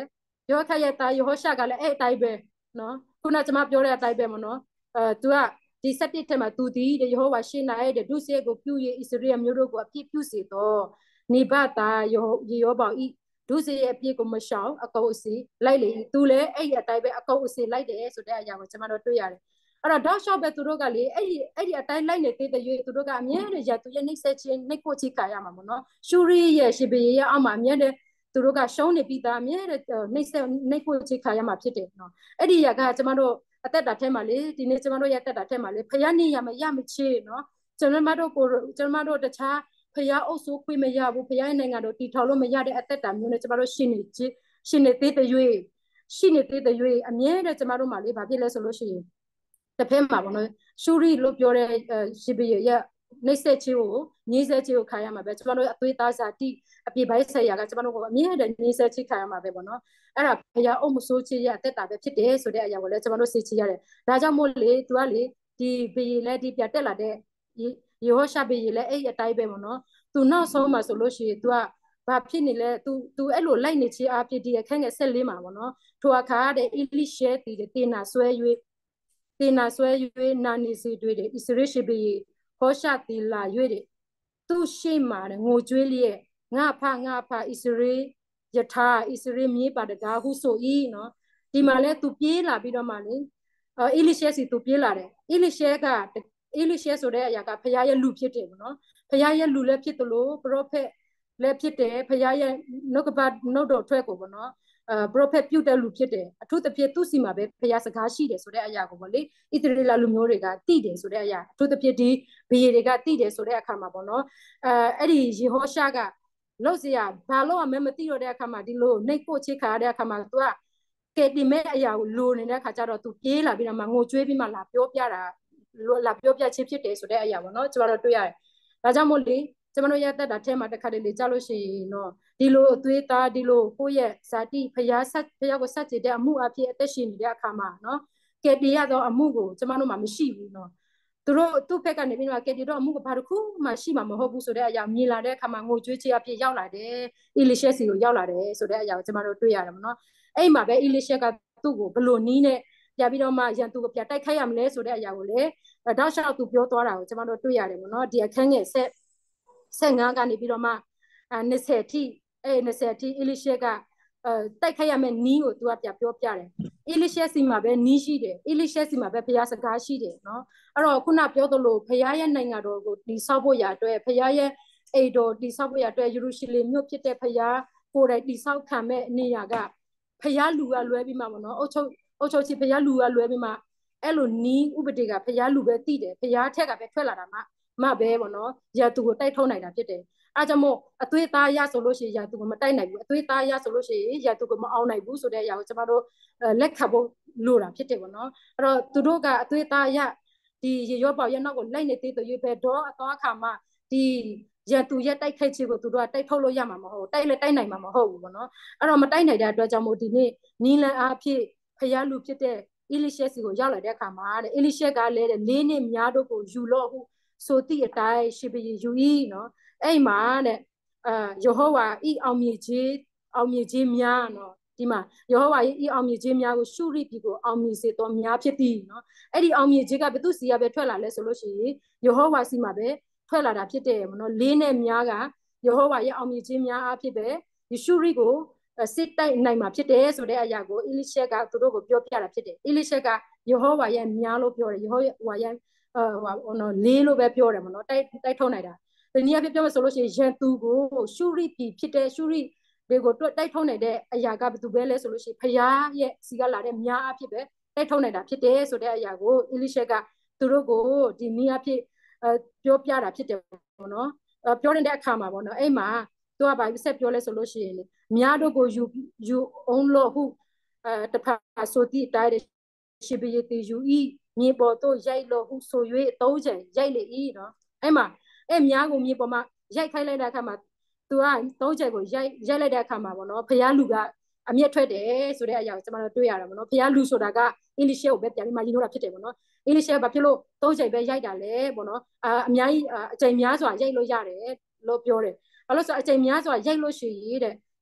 ယောခရဲ့တာယောရှာကလည်းအဲ့အတိုင်းပဲနော်ခုနကျွန်မပြောတဲ့အတိုင်းပဲမနော်အဲ तू ကဒီစက်တစ်ထဲမှာ तू ဒီယေဟောဝါရှင်းနိုင်တဲ့ဒုစရိုက်ကိုပြု၍ဣသရေလမျိုးတို့ကိုအပြစ်ပြုစေတော့နေဘတာယောယေဟောပေါဤဒုစရိုက်အပြစ်ကိုမရှောင်အကုပ်အစီလိုက်လေ तू လည်းအဲ့ဒီအတိုင်းပဲအကုပ်အစီလိုက်တယ်ဆိုတဲ့အရာကိုကျွန်မတို့တွေ့ရတယ်အဲ့တော့တောက်လျှောက်ပဲသူတို့ကလေအဲ့ဒီအဲ့ဒီအတိုင်းလိုက်နေတဲ့တရွေသူတို့ကအမြဲတည်းရသူရဲ့နှိမ့်ဆက်ခြင်းနှိပ်ကိုချိခါရမှာမနော်ရှူရီရဲ့ရှေဘေရဲ့အောက်မှာအမြဲတည်းသူတို့ကရှုံးနေပြီးသားအမြဲတည်းနှိမ့်ဆက်နှိပ်ကိုချိခါရမှာဖြစ်တယ်နော်အဲ့ဒီရကကျွန်မတို့အသက်တာထဲမှာလေဒီနေ့ကျွန်မတို့ရဲ့အသက်တာထဲမှာလေဖယားနေရမရမချေနော်ကျွန်တော်တို့ကိုကျွန်မတို့တခြားဖယားအုပ်စိုးခွင့်မရဘူးဖယားနိုင်ငံတို့တီထောင်လို့မရတဲ့အသက်တာမျိုးနဲ့ကျွန်မတို့ရှင်းနေရှင်းနေသေးတဲ့ရွေရှိနေသေးတဲ့ရွေအမြဲတည်းကျွန်မတို့မှာလေဘာဖြစ်လဲဆိုလို့ရှိရင်တစ်ဖက်မှာပေါ့နော်ရှူရီလို့ပြောတဲ့ရှီဘီရဲ့နှိမ့်ဆက်ခြင်းကိုညှိဆက်ခြင်းကိုခါရမှာပဲကျွန်တော်တို့အသွေးသားစာတိအပြည့်ပိုင်းဆက်ရကကျွန်တော်တို့ကအမြဲတမ်းညှိဆက်ခြင်းခါရမှာပဲပေါ့နော်အဲ့ဒါဘုရားအုပ်မဆိုးခြင်းရအသက်တာပဲဖြစ်တယ်ဆိုတဲ့အရာကိုလည်းကျွန်တော်တို့သိချရတယ်ဒါကြောင့်မို့လေသူကလေဒီဘီလည်းဒီပြတက်လာတဲ့ယေဟောရှာဘီလည်းအဲ့အတိုင်းပဲပေါ့နော်သူနောက်ဆုံးမှာဆိုလို့ရှိရင် तू ကဘာဖြစ်နေလဲ तू तू အဲ့လိုလိုက်နေခြင်းအဖြစ်ဒီအခန်းငယ်ဆက်လေးမှာပေါ့နော်ထိုအခါတဲ့ဣလိရှဲတည်တဲ့တေနာဆွဲ၍တေနာဆွဲ၍နာနေစီတွေ့တယ်ဣစရိရှိဘီဟောရှာတီလာ၍တဲ့သူရှိမှာငိုကြွေးလျက်ငါဖငါဖဣစရိယထာဣစရိမြေပါတကားဟုဆိုဤနော်ဒီမှာလဲ तू ပြေးလာပြီးတော့မှလေဣလိရှဲစီ तू ပြေးလာတယ်ဣလိရှဲကဣလိရှဲဆိုတဲ့အရာကဖခင်ရဲ့လူဖြစ်တယ်ပေါ့နော်ဖခင်ရဲ့လူလည်းဖြစ်တယ်လို့ပရောဖက်လည်းဖြစ်တယ်ဖခင်ရဲ့နှုတ်ကပတ်နှုတ်တော်ထွက်ကိုပေါ့နော်အဲပရောဖက်ပြုတ်တဲ့လူဖြစ်တယ်အထူးသဖြင့်သူ့စီမှာပဲဖခင်စကားရှိတယ်ဆိုတဲ့အရာကိုပေါ့လေဣသရေလလူမျိုးတွေကသိတယ်ဆိုတဲ့အရာအထူးသဖြင့်ဒီဘေးတွေကသိတယ်ဆိုတဲ့အခါမှာပေါ့နော်အဲအဲ့ဒီယေဟောရှာကလို့စရာဘာလို့အမဲမသိတော့တဲ့အခါမှာဒီလိုနှိတ်ကိုချစ်ခါတဲ့အခါမှာ तू ကကဲဒီမဲ့အရာကိုလိုနေတဲ့အခါကျတော့ तू ပြေးလာပြီးတော့မှငိုကြွေးပြီးမှလာပြောပြတာလာပြောပြချင်းဖြစ်တယ်ဆိုတဲ့အရာပေါ့နော်ကျွန်တော်တို့တွေ့ရတယ်ဒါကြောင့်မို့လေကျွန်တော်ရတဲ့တာထဲမှာတစ်ခါတလေကြားလို့ရှိရင်တော့ဒီလိုအသွေးသားဒီလိုကိုယ့်ရဲ့ဇာတိဖျားဆက်ဖျားကိုဆက်ကြည့်တဲ့အမှုအဖြစ်အသက်ရှင်နေတဲ့အခါမှာနော်ကဲတီရတော့အမှုကိုကျွန်တော်တို့မှမရှိဘူးနော်သူတို့သူ့ဘက်ကနေပြီးတော့ကဲတီတော့အမှုကဘာတစ်ခုမှရှိမှာမဟုတ်ဘူးဆိုတဲ့အရာမြင်လာတဲ့အခါမှာငိုကြွေးချအဖြစ်ရောက်လာတယ်အီလီရှက်စီကိုရောက်လာတယ်ဆိုတဲ့အရာကိုကျွန်တော်တို့တွေ့ရတယ်မနော်အဲ့မှာပဲအီလီရှက်ကသူ့ကိုဘလို့နီးနဲ့ပြပြီးတော့မှရန်သူကိုပြတိုက်ခိုက်ရမလဲဆိုတဲ့အရာကိုလေတောက်လျှောက်သူပြောသွားတာကိုကျွန်တော်တို့တွေ့ရတယ်ပေါ့နော်ဒီအခန်းငယ်ဆက်ဆက်ငါးကနေပြီးတော့မှအဲ20ထိအဲ20ထိအီလီရှက်ကအဲတိုက်ခိုက်ရမယ့်နီးကိုသူကပြပြောပြတယ်အီလီရှက်စီမှာပဲနီးရှိတယ်အီလီရှက်စီမှာပဲဖျားစကားရှိတယ်နော်အဲ့တော့ခုနပြောသလိုဖျားရဲ့နိုင်ငံတော်ကိုဒီဆောက်ဖို့ရအတွက်ဖျားရဲ့အိတ်တော်ဒီဆောက်ဖို့ရအတွက်ယေရုရှလင်မြို့ဖြစ်တဲ့ဖျားကိုယ်တိုင်ဒီဆောက်ခံမဲ့နေရာကဖျားလူကလွဲပြီးမှပေါ့နော်အုတ်ချုပ်အုတ်ချုပ်ချီဖျားလူကလွဲပြီးမှအဲ့လိုနီးဥပဒေကဖျားလူပဲတည်တယ်ဖျားထက်ကပဲထွက်လာတာမှမပဲပေါ့နော်ရာသူကိုတိုက်ထုတ်နိုင်တာဖြစ်တယ်အားကြောင့်မို့အသွေးသားရဆိုလို့ရှိရင်ရာသူကိုမတိုက်နိုင်ဘူးအသွေးသားရဆိုလို့ရှိရင်ရာသူကိုမအောင်နိုင်ဘူးဆိုတဲ့အရာကိုကျွန်တော်တို့လက်ခံဖို့လိုတာဖြစ်တယ်ပေါ့နော်အဲ့တော့သူတို့ကအသွေးသားရဒီရေရောပေါရနောက်ကိုလိုက်နေသေးတယ်ရွေးပဲတော့အသွားအခါမှာဒီရသူရက်တိုက်ခိုက်ခြင်းကိုသူတို့ကတိုက်ထုတ်လို့ရမှာမဟုတ်တိုက်လည်းတိုက်နိုင်မှာမဟုတ်ဘူးပေါ့နော်အဲ့တော့မတိုက်နိုင်တဲ့အတွက်ကြောင့်မို့ဒီနေ့နီလန်အားဖြင့်ဖျားလူဖြစ်တဲ့အီလိရှက်စီကိုရောက်လာတဲ့အခါမှာတဲ့အီလိရှက်ကလည်းလေးနှစ်များတို့ကိုယူလို့ဟုဆိုသည့်အတိုင်းရှိပြီယူဤနော်အဲ့မှာတဲ့အာယေဟောဝါဤအောင်မြင်ခြင်းအောင်မြင်ခြင်းများနော်ဒီမှာယေဟောဝါဤအောင်မြင်ခြင်းများကိုရှုရိပြည်ကိုအောင်မြင်စေတော်များဖြစ်သည်နော်အဲ့ဒီအောင်မြင်ခြင်းကဘယ်သူစီကပဲထွက်လာလဲဆိုလို့ရှိရင်ယေဟောဝါစီမှာပဲထွက်လာတာဖြစ်တယ်မနော်လေးနဲ့များကယေဟောဝါရဲ့အောင်မြင်ခြင်းများအဖြစ်ပဲယေရှုရိကိုစစ်တိုက်နိုင်မှာဖြစ်တယ်ဆိုတဲ့အရာကိုအီလိရှက်ကသူတို့ကိုပြောပြတာဖြစ်တယ်အီလိရှက်ကယေဟောဝါရဲ့များလို့ပြောတယ်ယေဟောဝါရဲ့ဟိုနော်လေးလို့ပဲပြောတယ်မနော်တိုက်တိုက်ထုတ်နိုင်တာဒီနေ့အဖြစ်ပြောမယ်ဆိုလို့ရှိရင်ရန်သူကိုရှုရိပြည်ဖြစ်တဲ့ရှုရိတွေကိုတိုက်ထုတ်နိုင်တဲ့အရာကဘယ်သူပဲလဲဆိုလို့ရှိရင်ဖယားရဲ့စီကလာတဲ့များအဖြစ်ပဲတိုက်ထုတ်နိုင်တာဖြစ်တယ်ဆိုတဲ့အရာကိုအီလိရှက်ကသူတို့ကိုဒီနေ့အဖြစ်ပြောပြတာဖြစ်တယ်ပေါ့နော်ပြောတဲ့အခါမှာပေါ့နော်အဲ့မှာသူကဘာဆက်ပြောလဲဆိုလို့ရှိရင်များတို့ကိုယူယူအောင်လို့ဟုအဲတဖာဆိုသည့်တိုင်းရှိပြီတေယူဤမြေပေါ်တို့ရိုက်လို့ဟုဆို၍သုံးချိန်ရိုက်လေဤနော်အဲ့မှာအဲ့များကိုမြေပေါ်မှာရိုက်ခိုင်းလိုက်တဲ့အခါမှာသူကသုံးချိန်ကိုရိုက်ရိုက်လိုက်တဲ့အခါမှာပေါ့နော်ဖယားလူကအမျက်ထွက်တယ်ဆိုတဲ့အရာကိုကျွန်တော်တို့တွေ့ရတယ်ပေါ့နော်ဖယားလူဆိုတာကအီလိရှဲကိုပဲပြန်ပြီးမှရည်နှိုးတာဖြစ်တယ်ပေါ့နော်အီလိရှဲဘာဖြစ်လို့သုံးချိန်ပဲရိုက်တာလဲပေါ့နော်အာအများကြီးအချိန်များစွာရိုက်လို့ရတယ်လို့ပြောတယ်ဘာလို့ဆိုအချိန်များစွာရိုက်လို့ရှိရတဲ့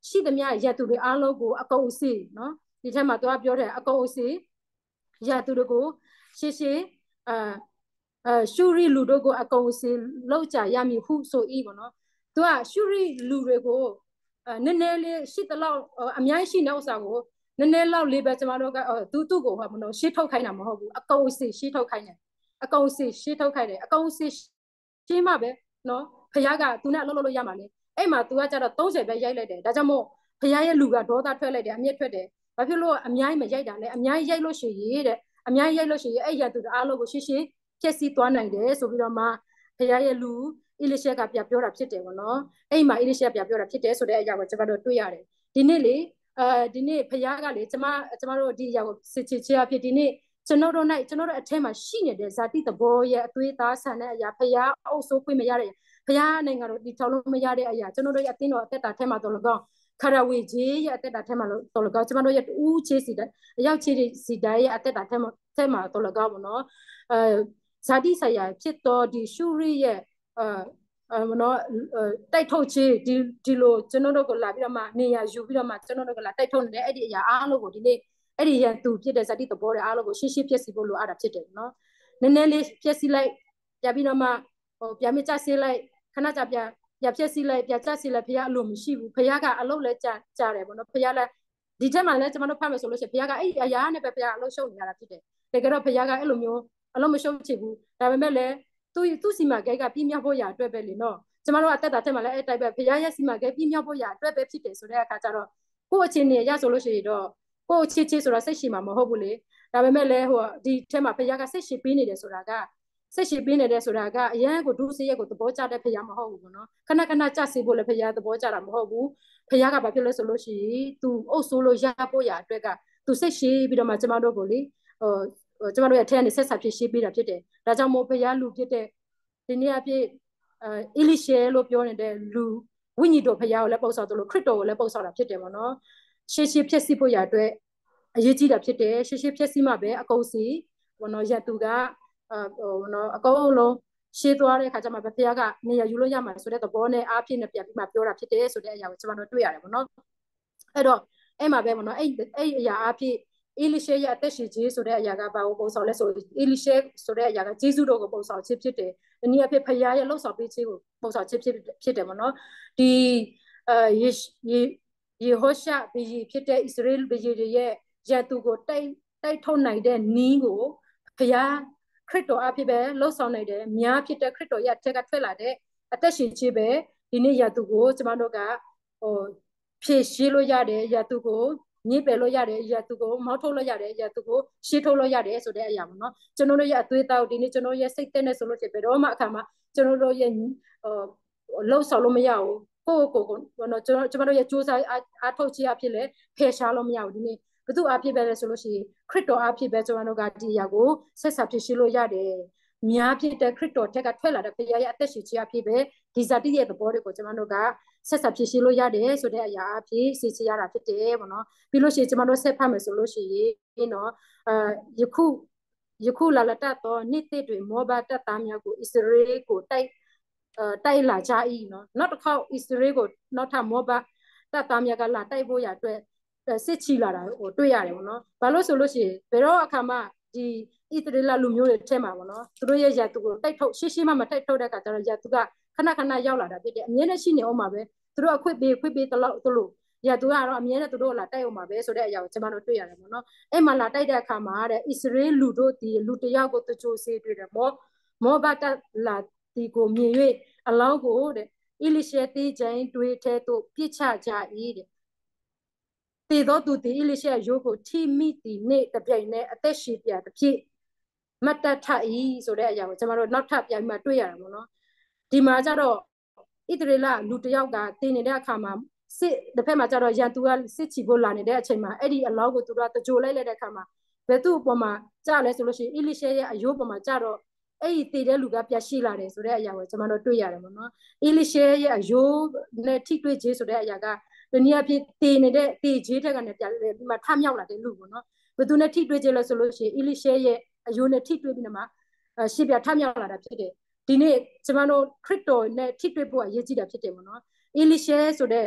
ရှိသမျှရသူတွေအားလုံးကိုအကုန်အစီနော်ဒီထက်မှာသူကပြောတယ်အကုန်အစီရသူတွေကိုရှေ့ရှေ့အာအာရှူရီလူတို့ကိုအကုန်အစီလောက်ကြရမည်ဟုဆိုဤပေါ့နော်သူကရှူရီလူတွေကိုအဲနည်းနည်းလေးရှိတလောက်အများကြီးရှိနေဥစ္စာကိုနည်းနည်းလောက်လေးပဲကျမတို့ကသူသူ့ကိုဟောမလို့ရှေ့ထုတ်ခိုင်းတာမဟုတ်ဘူးအကုန်အစီရှေ့ထုတ်ခိုင်းတယ်အကုန်အစီရှေ့ထုတ်ခိုင်းတယ်အကုန်အစီရှေ့မှာပဲနော်ဖခင်ကသူနဲ့အလုပ်လုပ်လို့ရမှာလေအဲ့မှာ तू ကကြတော့သုံးဆယ်ပဲရိုက်လိုက်တယ်ဒါကြောင့်မို့ဖခင်ရဲ့လူကဒေါသထွက်လိုက်တယ်အမျက်ထွက်တယ်ဘာဖြစ်လို့အများကြီးမရိုက်တာလဲအများကြီးရိုက်လို့ရှိရတဲ့အများကြီးရိုက်လို့ရှိရအဲ့ရသူအားလုံးကိုရှေ့ရှေ့ဖြည့်ဆည်းသွားနိုင်တယ်ဆိုပြီးတော့မှဖခင်ရဲ့လူအီလိရှက်ကပြပြောတာဖြစ်တယ်ပေါ့နော်အဲ့မှာအီလိရှက်ပြပြောတာဖြစ်တယ်ဆိုတဲ့အရာကိုကျွန်တော်တို့တွေ့ရတယ်ဒီနေ့လေအဲဒီနေ့ဖခင်ကလေကျမကျမတို့ဒီအရာကိုစစ်ချေချေဖြစ်ဒီနေ့ကျွန်တော်တို့၌ကျွန်တော်တို့အထက်မှာရှိနေတဲ့ဇာတိသဘောရဲ့အသွေးသားဆန်တဲ့အရာဖခင်အုပ်စိုးခွင့်မရတဲ့ဖခင်နိုင်ငံတော်ဒီထောက်လို့မရတဲ့အရာကျွန်တော်တို့ရဲ့အသင်းတော်အသက်တာထဲမှာတော့လောကခရဝေကြီးရဲ့အသက်တာထဲမှာတော့လောကကျွန်တော်တို့ရဲ့ဦးချေစီတဲ့အရောက်ချေစီတိုင်းရဲ့အသက်တာထဲမှာထဲမှာတော့လောကပေါ့နော်အဲဇာတိဆိုင်ရာဖြစ်တော်ဒီရှုရိရဲ့အဲမနော်တိုက်ထုတ်ချေဒီဒီလိုကျွန်တော်တို့ကလာပြီးတော့မှနေရယူပြီးတော့မှကျွန်တော်တို့ကလာတိုက်ထုတ်နေတဲ့အဲ့ဒီအရာအားလုံးကိုဒီနေ့အဲ့ဒီရန်သူဖြစ်တဲ့ဇာတိသဘောတွေအားလုံးကိုရှင်းရှင်းပြည့်စည်ဖို့လိုအပ်တာဖြစ်တယ်နော်နည်းနည်းလေးပြည့်စည်လိုက်ပြပြီးတော့မှဟိုပြမကြဆေးလိုက်ခဏကြာပြပြပြည့်စည်လိုက်ပြကြစီလိုက်ဖခင်အလိုမရှိဘူးဖခင်ကအလုပ်လဲကြာကြာတယ်ပေါ့နော်ဖခင်လည်းဒီထက်မှလည်းကျွန်တော်တို့ဖတ်မယ်ဆိုလို့ရှိရင်ဖခင်ကအဲ့အရာနဲ့ပဲဖခင်အလုပ်ရှုပ်နေရတာဖြစ်တယ်တကယ်တော့ဖခင်ကအဲ့လိုမျိုးအလုပ်မရှုပ်ချင်ဘူးဒါပေမဲ့လည်းသူသူစီမံကိန်းကပြင်းပြဖို့ရအတွက်ပဲလေနော်ကျွန်တော်တို့အသက်တာထက်မှလည်းအဲ့တိုက်ပဲဖခင်ရဲ့စီမံကိန်းပြင်းပြဖို့ရအတွက်ပဲဖြစ်တယ်ဆိုတဲ့အခါကျတော့ကိုယ့်အချင်းနေရဆိုလို့ရှိရင်တော့ကိုယ့်ချစ်ချစ်ဆိုတာစိတ်ရှိမှာမဟုတ်ဘူးလေဒါပေမဲ့လည်းဟိုဒီထက်မှဖခင်ကစိတ်ရှိပေးနေတယ်ဆိုတာကစိတ်ရှိပေးနေတယ်ဆိုတာကအရန်ကိုဒုစရိုက်ကိုသဘောကျတဲ့ဖခင်မဟုတ်ဘူးပေါ့နော်ခဏခဏကြစေဖို့လည်းဖခင်သဘောကျတာမဟုတ်ဘူးဖခင်ကဘာဖြစ်လဲဆိုလို့ရှိရင် तू အုပ်ဆိုးလို့ရဖို့ရအတွက်က तू စိတ်ရှိပြီးတော့မှကျမတို့ကိုလေဟိုကျမတို့ရဲ့အထက်ကနေဆက်ဆက်ဖြစ်ရှိပေးတာဖြစ်တယ်ဒါကြောင့်မို့ဖခင်လူဖြစ်တဲ့ဒီနေ့အပြည့်အီလိရှဲလို့ပြောနေတဲ့လူဝိညာဉ်တော်ဖခင်ကိုလည်းပုတ်ဆောက်တယ်လို့ခရစ်တော်ကိုလည်းပုတ်ဆောက်တာဖြစ်တယ်ပေါ့နော်ရှေ့ရှေ့ဖြစ်စီဖို့ရအတွက်အရေးကြီးတာဖြစ်တယ်ရှေ့ရှေ့ဖြစ်စီမှပဲအကုန်စီဘောနော်ရတူကဟိုနော်အကုန်လုံးရှေ့သွားတဲ့ခါကျမှဘဖရားကနေရာယူလို့ရမှာဆိုတဲ့သဘောနဲ့အားဖြင့်နဲ့ပြန်ပြီးမှပြောတာဖြစ်တယ်ဆိုတဲ့အရာကိုကျွန်တော်တို့တွေ့ရတယ်ပေါ့နော်အဲ့တော့အဲ့မှာပဲပေါ့နော်အဲ့အဲ့အရာအားဖြင့်အီလိရှဲရဲ့အသက်ရှင်ခြင်းဆိုတဲ့အရာကဘာကိုပုံဆောင်လဲဆိုအီလိရှဲဆိုတဲ့အရာကဂျေဇုတော်ကိုပုံဆောင်ခြင်းဖြစ်တယ်ဒီနေ့အဖြစ်ဖရားရဲ့လှုပ်ဆောင်ပေးခြင်းကိုပုံဆောင်ခြင်းဖြစ်ဖြစ်တယ်ပေါ့နော်ဒီအဲယေယေဟောရှဘီဖြစ်တဲ့ဣသရေလဘီရဲ့ရတူကိုတိုက်တိုက်ထုတ်နိုင်တဲ့နီးကိုဖရားခရစ်တော်အဖြစ်ပဲလှုပ်ဆောင်နိုင်တယ်များဖြစ်တဲ့ခရစ်တော်ရဲ့အထက်ကထွက်လာတဲ့အသက်ရှင်ခြင်းပဲဒီနေ့ရတူကိုကျမတို့ကဟိုဖြည့်ရှင်းလို့ရတယ်ရတူကိုညှိပယ်လို့ရတယ်ရတူကိုမောက်ထုတ်လို့ရတယ်ရတူကိုရှင်းထုတ်လို့ရတယ်ဆိုတဲ့အရာပေါ့နော်ကျွန်တော်တို့ရဲ့အသွေးတောက်ဒီနေ့ကျွန်တော်ရဲ့စိတ်သက်နဲ့ဆိုလို့ရှိရင်ဘယ်တော့မှအခါမှာကျွန်တော်တို့ရဲ့ဟိုလှုပ်ဆောင်လို့မရဘူးကိုကိုကိုဘောနော်ကျွန်တော်ကျွန်တော်တို့ရဲ့စူးစမ်းအားထုတ်ခြင်းအဖြစ်လဲဖယ်ရှားလို့မရဘူးဒီနေ့ဘသူအဖြစ်ပဲလဲဆိုလို့ရှိရင်ခရစ်တော်အဖြစ်ပဲကျွန်တော်တို့ကဒီအရာကိုဆက်ဆက်ဖြစ်ရှိလို့ရတယ်များဖြစ်တဲ့ခရစ်တော်ထက်ကထွက်လာတဲ့ဖခင်ရဲ့အသက်ရှင်ခြင်းအဖြစ်ပဲဒီဇာတိရဲ့သဘောတွေကိုကျွန်တော်တို့ကဆက်ဆက်ဖြစ်ရှိလို့ရတယ်ဆိုတဲ့အရာအဖြစ်စီစီရတာဖြစ်တယ်ပေါ့နော်ပြီးလို့ရှိရင်ကျွန်တော်တို့ဆက်ဖတ်မယ်ဆိုလို့ရှိရင်နော်အာယခုယခုလာလက်တော့နေ့တစ်တွေမောဘတက်သားများကိုဣသရေလကိုတိုက်အဲတိုက်လာကြ၏နော်နောက်တစ်ခေါက်ဣသရေလကိုနောက်ထပ်မောဘတက်သားများကလာတိုက်ဖို့ရအတွက်စစ်ချီလာတာကိုတွေ့ရတယ်ပေါ့နော်ဘာလို့ဆိုလို့ရှိရင်ဘယ်တော့အခါမှဒီဣသရေလလူမျိုးတွေထဲမှာပေါ့နော်သူတို့ရဲ့ရတူကိုတိုက်ထုတ်ရှေ့ရှေ့မှမတိုက်ထုတ်တဲ့အခါကျတော့ရတူကခဏခဏရောက်လာတာဖြစ်တယ်အမြဲတမ်းရှိနေအောင်ပါပဲသူတို့အခွင့်ပေးခွင့်ပေးတလို့တလို့ရတူကတော့အမြဲတမ်းသူတို့လာတိုက်အောင်ပါပဲဆိုတဲ့အရာကိုကျွန်တော်တို့တွေ့ရတယ်ပေါ့နော်အဲ့မှာလာတိုက်တဲ့အခါမှာတဲ့ဣသရေလလူတို့ဒီလူတယောက်ကိုတချို့စေးတွေ့တယ်မောမောဘတ်လာဒီကိုမြင်၍အလောင်းကိုတဲ့ဣလိရှဲတေးကျင်းတွေးထဲသို့ပြစ်ချကြ၏တဲ့တေသောသူဒီဣလိရှဲရိုးကိုထိမိတီနေ့တပြိုင်နဲ့အသက်ရှည်ပြတစ်ဖြစ်မတ်တထဤဆိုတဲ့အရာကိုကျွန်တော်တို့နောက်ထပ်ပြန်ပြီးမှတွေ့ရတာပေါ့နော်ဒီမှာကျတော့ဣသရေလလူတယောက်ကတည်နေတဲ့အခါမှာစစ်တစ်ဖက်မှာကျတော့ရန်သူကစစ်ချီဖို့လာနေတဲ့အချိန်မှာအဲ့ဒီအလောင်းကိုသူတို့ကတကြိုလိုက်လိုက်တဲ့အခါမှာဘယ်သူ့အပေါ်မှာကြားလဲဆိုလို့ရှိရင်ဣလိရှဲရဲ့အယိုးပေါ်မှာကြားတော့အဲ့ဒီတည်တဲ့လူကပြတ်ရှိလာတယ်ဆိုတဲ့အရာကိုကျွန်တော်တို့တွေ့ရတယ်ပေါ့နော်ဣလိရှဲရဲ့အယိုးနဲ့ထိတွေ့ခြင်းဆိုတဲ့အရာကဒီနေ့အဖြစ်တည်နေတဲ့တည်ခြင်းထက်ကနေပြဒီမှာထမြောက်လာတဲ့လူပေါ့နော်ဘယ်သူနဲ့ထိတွေ့ခြင်းလဲဆိုလို့ရှိရင်ဣလိရှဲရဲ့အယိုးနဲ့ထိတွေ့ပြီးတော့မှရှေ့ပြထမြောက်လာတာဖြစ်တယ်ဒီနေ့ကျွန်တော်တို့ခရစ်တော်နဲ့ထိတွေ့ဖို့အရေးကြီးတာဖြစ်တယ်ပေါ့နော်ဣလိရှဲဆိုတဲ့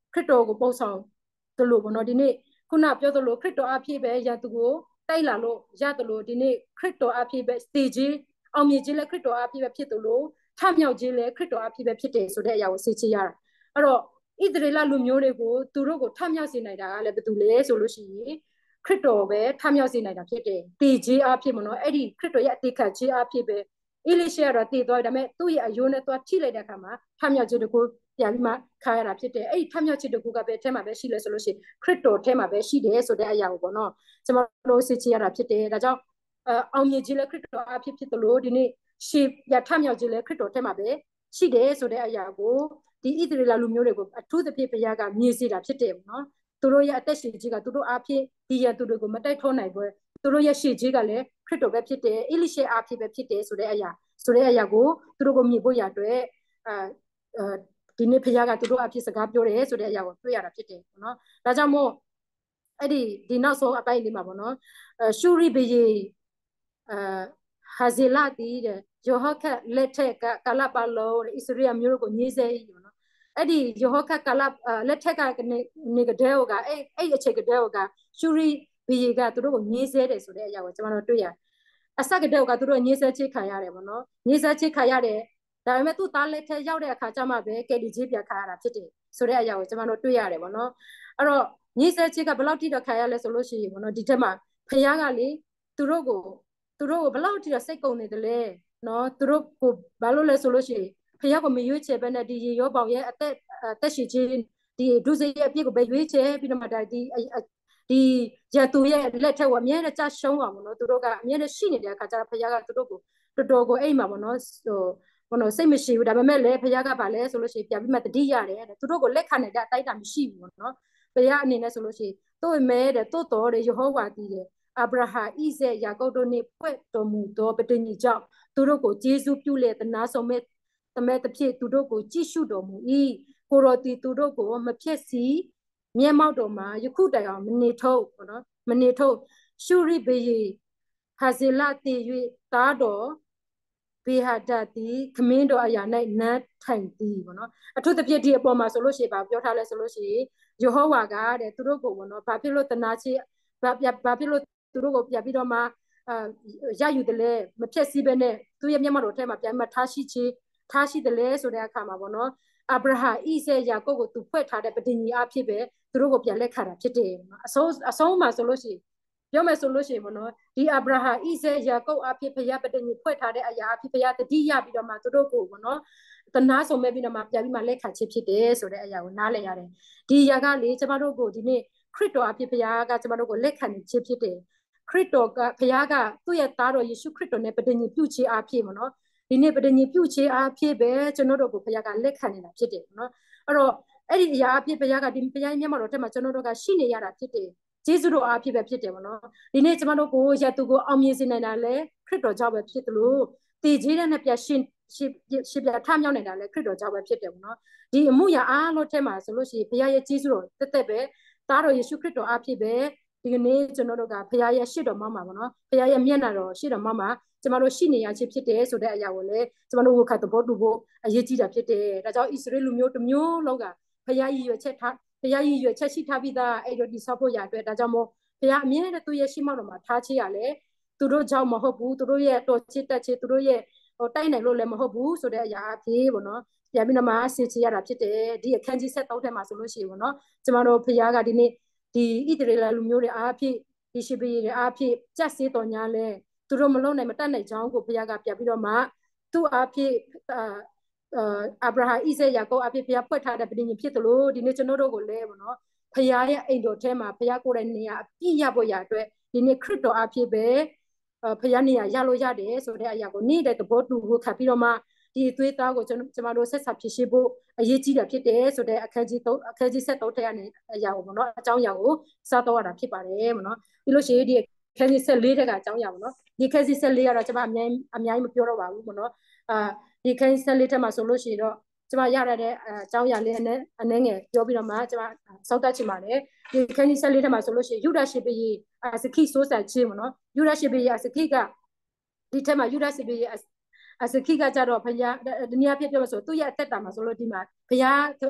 ခရစ်တော်ကိုပုံဆောင်သလိုပေါ့နော်ဒီနေ့ခုနပြောသလိုခရစ်တော်အဖြစ်ပဲရသူကိုတိုက်လာလို့ရတယ်လို့ဒီနေ့ခရစ်တော်အဖြစ်ပဲစတေးကြီးအောင်မြင်ခြင်းလည်းခရစ်တော်အဖြစ်ပဲဖြစ်တယ်လို့ထမြောက်ခြင်းလည်းခရစ်တော်အဖြစ်ပဲဖြစ်တယ်ဆိုတဲ့အရာကိုသိချရတာအဲ့တော့ဣသရေလလူမျိုးတွေကိုသူတို့ကိုထမြောက်စေနိုင်တာကလည်းဘယ်သူလဲဆိုလို့ရှိရင်ခရစ်တော်ပဲထမြောက်စေနိုင်တာဖြစ်တယ်တည်ခြင်းအဖြစ်မနော်အဲ့ဒီခရစ်တော်ရဲ့အသေးခံခြင်းအဖြစ်ပဲအေလိရှေကတော့တည်သွားတယ်ဒါပေမဲ့သူ့ရဲ့အယိုးနဲ့သွားထိလိုက်တဲ့အခါမှာထမြောက်ခြင်းတကူပြန်ပြီးမှခါရတာဖြစ်တယ်အဲ့ဒီထမြောက်ခြင်းတကူကပဲအဲထဲမှာပဲရှိလဲဆိုလို့ရှိရင်ခရစ်တော်ထဲမှာပဲရှိတယ်ဆိုတဲ့အရာကိုပေါ့နော်ကျွန်တော်တို့သိချရတာဖြစ်တယ်ဒါကြောင့်အောင်မြင်ခြင်းလည်းခရစ်တော်အဖြစ်ဖြစ်တယ်လို့ဒီနေ့ရှေ့ရထမြောက်ခြင်းလည်းခရစ်တော်ထဲမှာပဲရှိတယ်ဆိုတဲ့အရာကိုဒီဣသရေလလူမျိုးတွေကိုအထူးသဖြင့်ဘုရားကမြင်စေတာဖြစ်တယ်ပေါ့နော်သူတို့ရဲ့အသက်ရှင်ခြင်းကသူတို့အဖြစ်ဒီရန်သူတွေကိုမတိုက်ထုံးနိုင်ဘူးသူတို့ရဲ့ရှေ့ခြင်းကလည်းခရစ်တော်ပဲဖြစ်တယ်အေလိရှေအဖြစ်ပဲဖြစ်တယ်ဆိုတဲ့အရာဆိုတဲ့အရာကိုသူတို့ကိုမြင်ဖို့ရအတွက်အာဒီနေ့ဘုရားကသူတို့အဖြစ်စကားပြောတယ်ဆိုတဲ့အရာကိုတွေ့ရတာဖြစ်တယ်ပေါ့နော်ဒါကြောင့်မို့အဲ့ဒီဒီနောက်ဆုံးအပိုင်းလေးမှာပေါ့နော်ရှုရိဘယေအာဟာဇေလတီတဲ့ယောဟခတ်လက်ထက်ကကာလပါလောဣသရေလမျိုးကိုညှိစေပေါ့နော်အဲ့ဒီယောဟခတ်ကာလလက်ထက်ကနေကတဲ့ဟောကအဲ့အဲ့အချိန်ကတဲ့ဟောကရှုရိဘယေကသူတို့ကိုညှိစေတယ်ဆိုတဲ့အရာကိုကျွန်တော်တို့တွေ့ရအစကတဲ့ဟောကသူတို့ညှိစေချခံရတယ်ပေါ့နော်ညှိစေချခံရတယ်ဒါပေမဲ့သူ့သားလက်ထက်ရောက်တဲ့အခါကျမှပဲကယ်လီကြီးပြန်ခါရတာဖြစ်တယ်ဆိုတဲ့အရာကိုကျွန်တော်တို့တွေ့ရတယ်ပေါ့နော်အဲ့တော့ညှိစေချကဘယ်လောက်ထိတော့ခါရလဲဆိုလို့ရှိရင်ပေါ့နော်ဒီထက်မှာဖခင်ကလေသူတို့ကိုသူတို့ကိုဘယ်လောက်ထိတော့စိတ်ကုန်နေတယ်လဲနော်သူတို့ကိုဘာလို့လဲဆိုလို့ရှိရင်ဖခင်ကမရွေးချယ်ပဲနဲ့ဒီရေရောပေါင်ရဲ့အသက်အသက်ရှိခြင်းဒီဒုစရိုက်အပြစ်ကိုပဲရွေးချယ်ပြီးတော့မှဒါဒီဒီရသူရဲ့လက်ထက်ကိုအမြဲတမ်းကြရှုံးအောင်ပေါ့နော်သူတို့ကအမြဲတမ်းရှိနေတဲ့အခါကျတော့ဖခင်ကသူတို့ကိုတော်တော်ကိုအိမ်မှာပေါ့နော်ဟိုဘုံတော့စိတ်မရှိဘူးဒါပေမဲ့လည်းဖခင်ကပါလဲဆိုလို့ရှိရင်ပြန်ပြီးမှတတိရတယ်သူတို့ကိုလက်ခံနေတဲ့အတိုက်တာမရှိဘူးပေါ့နော်ဖခင်အနေနဲ့ဆိုလို့ရှိရင်တို့မဲတဲ့တို့တော်တဲ့ယေဟောဝါတည်တယ်အာဗြဟံဣဇက်ယာကုပ်တို့နှင့်ဖွဲ့တော်မူသောပဋိညာဉ်ကြောင့်သူတို့ကိုယေရှုပြုလေတနာဆောင်မဲ့တမဲတစ်ဖြစ်သူတို့ကိုကြည့်ရှုတော်မူ၏ကိုရောတီသူတို့ကိုမဖြစ်စီမျက်မှောက်တော်မှာယခုတိုင်အောင်မနေထုတ်ပေါ့နော်မနေထုတ်ရှုရိဘေယေဟာဇေလတည်၍တားတော်ဘေဟာဒတ်တီခမင်းတော်အရာ၌နတ်ထိုင်သည်ပေါ့နော်အထုသဖြင့်ဒီအပေါ်မှာဆိုလို့ရှိရင်ဗာပြောထားလဲဆိုလို့ရှိရင်ယေဟောဝါကတဲ့သူတို့ကိုပေါ့နော်ဘာဖြစ်လို့တနာချစ်ဘာဘာဖြစ်လို့သူတို့ကိုပြန်ပြီးတော့မှအာရယူတယ်လဲမဖြစ်စီးပဲနဲ့သူရဲ့မျက်မှောက်တော်ထဲမှာပြန်မှထားရှိချေထားရှိတယ်လဲဆိုတဲ့အခါမှာပေါ့နော်အာဗြဟံဣဇက်ယာကုပ်ကိုသူဖွဲ့ထားတဲ့ပဋိညာဉ်အဖြစ်ပဲသူတို့ကိုပြန်လက်ခံတာဖြစ်တယ်အဆုံးအဆုံးမှာဆိုလို့ရှိရင်ပြောမယ်ဆိုလို့ရှိရင်ပေါ့နော်ဒီအာဗြဟံဣဇက်ယာကုပ်အဖြစ်ဖျားပဋိညာဉ်ဖွဲ့ထားတဲ့အရာအဖြစ်ဖျားတတိယပြီးတော့မှသူတို့ကိုပေါ့နော်တနာဆုံးမဲ့ပြီးတော့မှပြန်ပြီးမှလက်ခံခြင်းဖြစ်တယ်ဆိုတဲ့အရာကိုနားလည်ရတယ်ဒီအရာကလေကျမတို့ကိုဒီနေ့ခရစ်တော်အဖြစ်ဖျားကကျမတို့ကိုလက်ခံခြင်းဖြစ်တယ်ခရစ်တော်ကဖျားကသူ့ရဲ့သားတော်ယေရှုခရစ်တော်နဲ့ပဋိညာဉ်ပြုခြင်းအဖြစ်ပေါ့နော်ဒီနေ့ပဋိညာဉ်ပြုခြင်းအဖြစ်ပဲကျွန်တော်တို့ကိုဖျားကလက်ခံနေတာဖြစ်တယ်နော်အဲ့တော့အဲ့ဒီအရာအဖြစ်ဖျားကဒီဖျားမျက်မှောက်တော်ထဲမှာကျွန်တော်တို့ကရှိနေရတာဖြစ်တယ်ကျေးဇူးတော်အဖြစ်ပဲဖြစ်တယ်ပေါ့နော်ဒီနေ့ကျမတို့ကိုရသူကိုအောင်မြင်စေနိုင်တာလဲခရစ်တော်ကြောင့်ပဲဖြစ်တယ်လို့တည်ခြင်းနဲ့ပြရှင်ရှင်ရှင်ပြထမြောက်နေတာလဲခရစ်တော်ကြောင့်ပဲဖြစ်တယ်ပေါ့နော်ဒီအမှုရာအားလုံးထဲမှာဆိုလို့ရှိရင်ဘုရားရဲ့ကျေးဇူးတော်တက်တက်ပဲသားတော်ယေရှုခရစ်တော်အဖြစ်ပဲဒီကနေ့ကျွန်တော်တို့ကဘုရားရဲ့ရှေ့တော်မှာမှာပေါ့နော်ဘုရားရဲ့မျက်နှာတော်ရှေ့တော်မှာမှာကျမတို့ရှိနေရခြင်းဖြစ်တယ်ဆိုတဲ့အရာကိုလည်းကျမတို့ဝခတ်သဘောတူဖို့အရေးကြီးတာဖြစ်တယ်ဒါကြောင့်ဣသရေလလူမျိုးတစ်မျိုးလုံးကဘုရားရည်ရွယ်ချက်ထားဘုရားရည်ရွယ်ချက်ရှိထားပြီးသားအဲ့တော့ဒီဆောက်ဖို့ရအတွက်ဒါကြောင့်မို့ဘုရားအမြဲတမ်းသူ့ရဲ့ရှိမှောက်တော်မှာထားချရလဲသူတို့ကြောင့်မဟုတ်ဘူးသူတို့ရဲ့တော်ချစ်တက်ချစ်သူတို့ရဲ့ဟိုတိုက်နိုင်လို့လည်းမဟုတ်ဘူးဆိုတဲ့အရာအဖြစ်ပေါ့နော်ပြန်ပြီးတော့မှဆင်ချရတာဖြစ်တယ်ဒီအခန်းကြီးဆက်သုံးထဲမှာဆိုလို့ရှိရင်ပေါ့နော်ကျမတို့ဘုရားကဒီနေ့ဒီဣသရေလလူမျိုးတွေအားဖြင့်ဒီရှိပေးတွေအားဖြင့်ကြက်စေးတော်ညာလဲသူတို့မလုံနိုင်မတတ်နိုင်ကြောင်းကိုဘုရားကပြန်ပြီးတော့မှသူ့အားဖြင့်အာဗြဟံဣဇက်ယာကုပ်အဖြစ်ဘုရားဖွက်ထားတဲ့ပဋိညာဉ်ဖြစ်တယ်လို့ဒီနေ့ကျွန်တော်တို့ကိုလည်းပေါ့နော်ဘုရားရဲ့အိမ်တော်ထဲမှာဘုရားကိုယ်တိုင်နေရာအပြည့်ရဖို့ရအတွက်ဒီနေ့ခရစ်တော်အဖြစ်ပဲဘုရားနေရာရလို့ရတယ်ဆိုတဲ့အရာကိုနေ့တဲ့သဘောတူဖို့ခပ်ပြီးတော့မှဒီသွေးသားကိုကျွန်တော်ကျမတို့ဆက်ဆက်ဖြစ်ရှိဖို့အရေးကြီးတာဖြစ်တယ်ဆိုတဲ့အခန်းကြီးသုံးအခန်းကြီးဆက်သုံးထဲကနေအရာကိုပေါ့နော်အကြောင်းအရာကိုစတော့ရတာဖြစ်ပါတယ်ပေါ့နော်ပြီးလို့ရှိရင်ဒီအခန်းကြီးဆက်လေးထဲကအကြောင်းအရာပေါ့နော်ဒီအခန်းကြီးဆက်လေးကတော့ကျမအများအများကြီးမပြောတော့ပါဘူးပေါ့နော်အာဒီခန်းကြီးဆက်လေးထဲမှာဆိုလို့ရှိရင်တော့ကျမရရတဲ့အကြောင်းအရာလေးအနည်းအနည်းငယ်ပြောပြီးတော့မှကျမစောင့်တတ်ချင်ပါတယ်ဒီခန်းကြီးဆက်လေးထဲမှာဆိုလို့ရှိရင်ယူဒရှေဘီအစခိဆိုးဆန်ချင်းပေါ့နော်ယူဒရှေဘီအစခိကဒီထဲမှာယူဒရှေဘီအစခိကကြတော့ဘုရားဒီနေ့အဖြစ်ပြောလို့ဆိုသူ့ရဲ့အသက်တာမှာဆိုလို့ဒီမှာဘုရား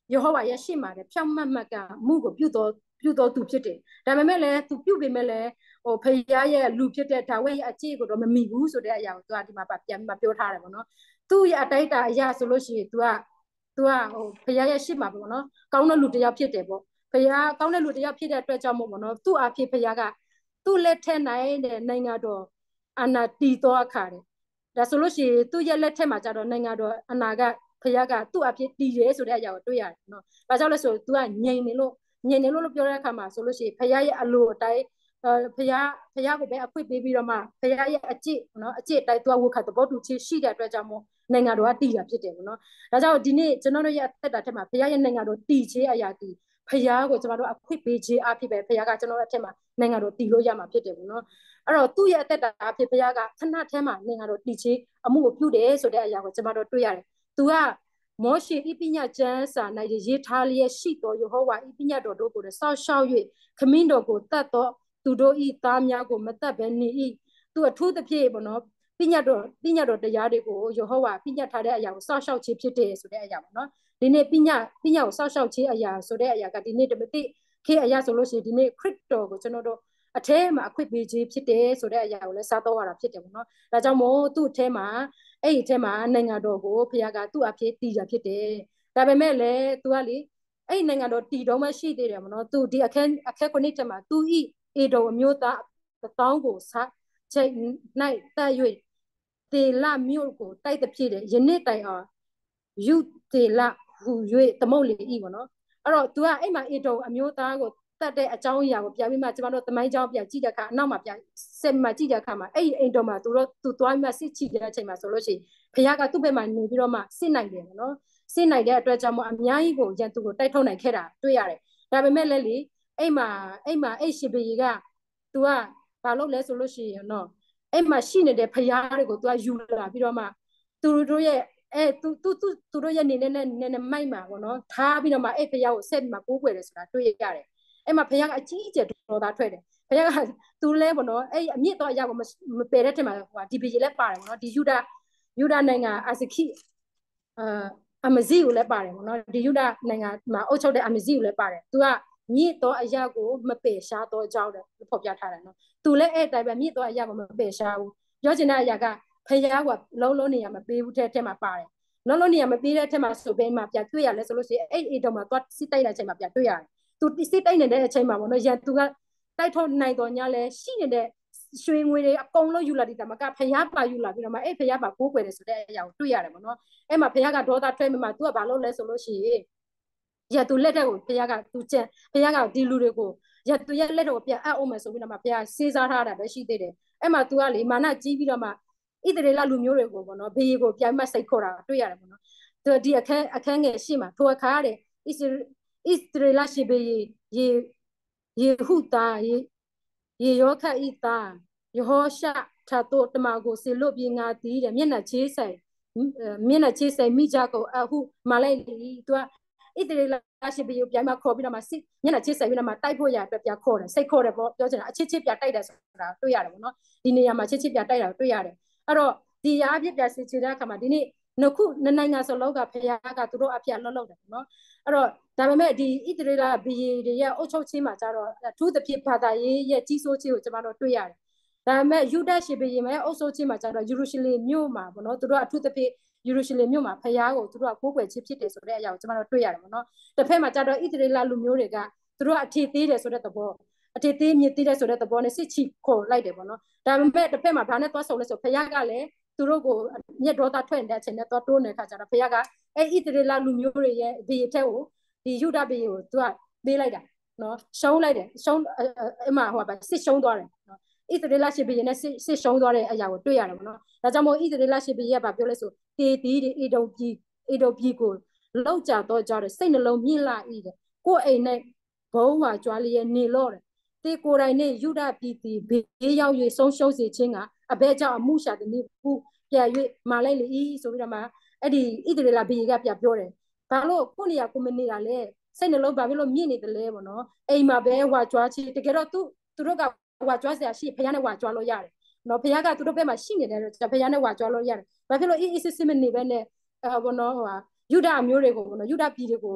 ယေဟောဝါရဲ့ရှေ့မှာလည်းဖြောင့်မတ်မတ်ကမှုကိုပြုတော်ပြုတော်သူဖြစ်တယ်ဒါပေမဲ့လည်းသူပြုပေမဲ့လည်းဟိုဖယားရဲ့လူဖြစ်တဲ့ဒါဝိဒ်ရဲ့အကြည့်ကိုတော့မမိဘူးဆိုတဲ့အရာကိုသူကဒီမှာပြန်မပြောထားတယ်ပေါ့နော်သူ့ရဲ့အတိုက်တာအရာဆိုလို့ရှိရင် तू က तू ကဟိုဖယားရဲ့ရှေ့မှာပေါ့နော်ကောင်းတဲ့လူတစ်ယောက်ဖြစ်တယ်ပေါ့ဖယားကောင်းတဲ့လူတစ်ယောက်ဖြစ်တဲ့အတွက်ကြောင့်မို့ပေါ့နော်သူ့အဖြစ်ဖယားကသူ့လက်ထက်နိုင်တဲ့နိုင်ငံတော်အနာတီတော်အခါတယ်ဒါဆိုလို့ရှိရင်သူ့ရဲ့လက်ထက်မှာကြတော့နိုင်ငံတော်အနာကဖယားကသူ့အဖြစ်တည်ရဲဆိုတဲ့အရာကိုတွေ့ရတယ်နော်။ဘာကြောင့်လဲဆို तू ကငြိမ်နေလို့ငြိမ်နေလို့လို့ပြောတဲ့အခါမှာဆိုလို့ရှိရင်ဖယားရဲ့အလိုအတိုင်းဖယားဖယားကိုပဲအခွင့်ပေးပြီးတော့မှဖယားရဲ့အကျင့်နော်အကျင့်အတိုင်း तू ဝတ်ခတ်သဘောတူချရှိတဲ့အတွက်ကြောင့်မို့နိုင်ငံတော်ကတည်တာဖြစ်တယ်ပေါ့နော်။ဒါကြောင့်ဒီနေ့ကျွန်တော်တို့ရဲ့အသက်တာထက်မှာဖယားရဲ့နိုင်ငံတော်တည်ခြင်းအရာတည်ဖယားကိုကျွန်တော်တို့အခွင့်ပေးခြင်းအဖြစ်ပဲဖယားကကျွန်တော်တို့အထက်မှာနိုင်ငံတော်တည်လို့ရမှာဖြစ်တယ်ပေါ့နော်။အဲ့တော့သူ့ရဲ့အသက်တာအဖြစ်ဖယားကခဏထဲမှာနိုင်ငံတော်တည်ခြင်းအမှုကိုပြုတယ်ဆိုတဲ့အရာကိုကျွန်တော်တို့တွေ့ရတယ်။ तू ကမောရှေဤပညာကျမ်းစာ၌ရေးထားလျက်ရှိသောယေဟောဝါဤပညာတော်တို့ကိုစောင့်ရှောက်၍ခမင်းတော်ကိုတတ်သောသူတို့ဤသားများကိုမတတ်ဘဲနေ၏သူအထူးသဖြင့်ပေါ့နော်ပညာတော်ပညာတော်တရားတွေကိုယေဟောဝါပညာထားတဲ့အရာကိုစောင့်ရှောက်ခြင်းဖြစ်တယ်ဆိုတဲ့အရာပေါ့နော်ဒီနေ့ပညာပညာကိုစောင့်ရှောက်ခြင်းအရာဆိုတဲ့အရာကဒီနေ့တမတိခေအရာဆိုလို့ရှိရင်ဒီနေ့ခရစ်တော်ကိုကျွန်တော်တို့အထဲမှာအခွင့်ပေးခြင်းဖြစ်တယ်ဆိုတဲ့အရာကိုလည်းစားတော့ရတာဖြစ်တယ်ပေါ့နော်ဒါကြောင့်မို့သူ့အထဲမှာအဲ့ဒီအထဲမှာနိုင်ငံတော်ကိုဖခင်ကသူ့အဖြစ်တည်ရဖြစ်တယ်ဒါပေမဲ့လည်း तू ကလေအဲ့နိုင်ငံတော်တည်တော်မှရှိသေးတယ်မနော် तू ဒီအခက်အခက်ခုနှစ်ထဲမှာ तू ဤအေတော်အမျိုးသားတောင်းကိုစားချိန်၌တက်၍တေလမြို့ကိုတိုက်တဲ့ဖြစ်တယ်ယနေ့တိုင်အောင်ယူတေလဟူ၍သမုတ်လေဤပေါ့နော်အဲ့တော့ तू ကအဲ့မှာအေတော်အမျိုးသားကိုတတ်တဲ့အကြောင်းအရာကိုပြန်ပြီးမှကျွန်တော်တို့သမိုင်းကြောင်းပြန်ကြည့်တဲ့အခါအနောက်မှာပြန်ဆက်မှာကြည့်တဲ့အခါမှာအဲ့ဒီအိမ်တော်မှာသူတို့သူသွားပြီးမှစစ်ချီတဲ့အချိန်မှာဆိုလို့ရှိရင်ဖခင်ကသူ့ဘက်မှာနေပြီးတော့မှစစ်နိုင်တယ်နော်စစ်နိုင်တဲ့အတွက်ကြောင့်မို့အများကြီးကိုရန်သူကိုတိုက်ထုတ်နိုင်ခဲ့တာတွေ့ရတယ်ဒါပေမဲ့လည်းလေအဲ့မှာအဲ့မှာအဲ့ရှင်ဘီက तू ကဘာလုပ်လဲဆိုလို့ရှိရင်နော်အဲ့မှာရှိနေတဲ့ဖခင်တွေကို तू ကယူလာပြီးတော့မှသူတို့ရဲ့အဲသူသူသူသူတို့ရဲ့နေနဲ့နဲ့နဲ့မိုက်မှာပေါ့နော်ထားပြီးတော့မှအဲ့ဖခင်ကိုဆက်ပြီးမှကိုးကွယ်တယ်ဆိုတာတွေ့ရတယ်အဲ့မှာဖခင်ကအကြီးအကျယ်တော်သားထွက်တယ်ဖခင်ကသူလဲပေါ့နော်အဲ့အမြင့်တော့အရာကိုမပယ်တဲ့ထက်မှာဟိုဒီဘီလည်းပါတယ်ပေါ့နော်ဒီယူဒယူဒနိုင်ငံအာဇခိအာအမဇီကိုလည်းပါတယ်ပေါ့နော်ဒီယူဒနိုင်ငံမှာအုပ်ချုပ်တဲ့အမဇီကိုလည်းပါတယ်သူကမြင့်တော့အရာကိုမပယ်ရှားတော့ကြောင်းတယ်ဖော်ပြထားတယ်နော်သူလည်းအဲ့တိုင်ပဲမြင့်တော့အရာကိုမပယ်ရှားဘူးပြောချင်တဲ့အရာကဖခင်ကလုံးလုံးနေရမပေးဘူးတဲ့ထဲမှာပါတယ်လုံးလုံးနေရမပေးတဲ့ထဲမှာဆိုပြီးမှပြန်တွေ့ရလဲဆိုလို့ရှိရင်အဲ့အေတော့မှာသွားစစ်တိုက်တဲ့အချိန်မှာပြန်တွေ့ရတယ်သူစစ်တိုက်နေတဲ့အချိန်မှာပေါ့နော်ရန်သူကတိုက်ထုတ်နိုင်တော့ညလဲရှိနေတဲ့ရွှေငွေတွေအကုန်လုံးယူလာတယ်တမကဖျားပါယူလာပြီးတော့မှအဲ့ဖျားပါကိုးကွယ်တယ်ဆိုတဲ့အရာကိုတွေ့ရတယ်ပေါ့နော်အဲ့မှာဖျားကဒေါသထွက်မှမှ तू ကဘာလုပ်လဲဆိုလို့ရှိရင်ရသူလက်တဲ့ကိုဖျားက तू ကျန်ဖျားကဒီလူတွေကိုရသူရဲ့လက်တော်ကိုပြန်အပ်အောင်မယ်ဆိုပြီးတော့မှဖျားစေးစားထားတာပဲရှိသေးတယ်အဲ့မှာ तू ကလေမာနကြီးပြီးတော့မှဣသရေလလူမျိုးတွေကိုပေါ့နော်ဘေးကိုပြန်မှစိတ်ခေါ်တာတွေ့ရတယ်ပေါ့နော် तू ဒီအခန်းအခန်းငယ်ရှိမှာထိုအခါတဲ့ဣသရေလရှိဘေးရေယေဟုသားယေယေယောခတ်ဤသားယေဟောရှထတောတမကိုစေလွတ်ပြီးငါတည်တယ်မျက်နှာချေးဆိုင်မျက်နှာချေးဆိုင်မိကြကိုအဟုမလိုက်လီသူကဣသရေလရှိဘေးကိုပြန်မှခေါ်ပြီးတော့မှစစ်မျက်နှာချေးဆိုင်ပြီးတော့မှတိုက်ဖို့ရအတွက်ပြန်ခေါ်တယ်စိတ်ခေါ်တယ်ပေါ့ပြောချင်တာအချစ်ချစ်ပြန်တိုက်တယ်ဆိုတာတွေ့ရတယ်ပေါ့နော်ဒီနေရာမှာချစ်ချစ်ပြန်တိုက်တာတွေ့ရတယ်အဲ့တော့ဒီအားဖြင့်ပြန်စစ်ချေတဲ့အခါမှာဒီနေ့နှစ်ခုနှစ်နိုင်ငံစလုံးကဖခင်ကသူတို့အဖျက်လှုပ်လှုပ်တယ်နော်အဲ့တော့ဒါပေမဲ့ဒီဣသရေလဘီယေတွေရဲ့အုပ်ချုပ်ခြင်းမှာကျတော့အထူးသဖြင့်ဘာသာရေးရဲ့ကြီးစိုးခြင်းကိုကျွန်တော်တို့တွေ့ရတယ်ဒါပေမဲ့ယူဒရှေဘီယေရဲ့အုပ်ချုပ်ခြင်းမှာကျတော့ယေရုရှလင်မြို့မှာပေါ့နော်သူတို့အထူးသဖြင့်ယေရုရှလင်မြို့မှာဖခင်ကိုသူတို့ကကိုးကွယ်ခြင်းဖြစ်တယ်ဆိုတဲ့အရာကိုကျွန်တော်တို့တွေ့ရတယ်ပေါ့နော်တစ်ဖက်မှာကျတော့ဣသရေလလူမျိုးတွေကသူတို့ကအထေသေးတယ်ဆိုတဲ့သဘောအထေသေးမြင့်သေးတယ်ဆိုတဲ့သဘောနဲ့စစ်ချီခေါ်လိုက်တယ်ပေါ့နော်ဒါပေမဲ့တစ်ဖက်မှာဘာနဲ့သွားဆုံလဲဆိုဖခင်ကလည်းသူတို့ကိုမြတ်ဒေါသထွက်တဲ့အချိန်နဲ့တော့တိုးနေခါကြတော့ဖခင်ကအဲ့ဣသရေလလူမျိုးတွေရဲ့ဒီအထက်ကိုဒီယူဒဘေးကိုသူကပေးလိုက်တာနော်ရှုံးလိုက်တယ်ရှုံးအမဟိုပါစစ်ရှုံးသွားတယ်နော်ဣသရေလရှိဘေးနဲ့စစ်စစ်ရှုံးသွားတဲ့အရာကိုတွေ့ရတယ်ပေါ့နော်ဒါကြောင့်မို့ဣသရေလရှိဘေးကဘာပြောလဲဆိုတေတီးအေဒုံပြည်အေဒုံပြည်ကိုလောက်ကြတော့ကြတယ်စိတ်နှလုံးမြင့်လာဤတယ်ကိုယ်အိမ်နဲ့ဘုံဝါကြွားလျက်နေလို့တယ်တေကိုယ်တိုင်နဲ့ယူဒပြည်တီဘေးရောက်၍ဆုံးရှုံးစေခြင်းကအဘဲကြောင့်အမှုရှာတဲ့နေ့ခုပြန်၍မာလိုက်လေဆိုပြီးတော့မှအဲ့ဒီဣသရေလဘေးကပြပြောတယ်ဘာလို့ကိုနေရကိုမနေတာလဲစိတ်နှလုံးဘာဖြစ်လို့မြင့်နေတယ်လဲပေါ့နော်အိမ်မှာပဲဝါကြွားချတကယ်တော့သူသူတို့ကဝါကြွားစရာရှိဖခင်နဲ့ဝါကြွားလို့ရတယ်နော်ဖခင်ကသူတို့ဘက်မှာရှိနေတယ်ဖခင်နဲ့ဝါကြွားလို့ရတယ်ဘာဖြစ်လို့အေးအေးစစ်စစ်မနေပဲနဲ့အဲဘောနော်ဟိုဟာယူဒအမျိုးတွေကိုဘောနော်ယူဒပြည်တွေကို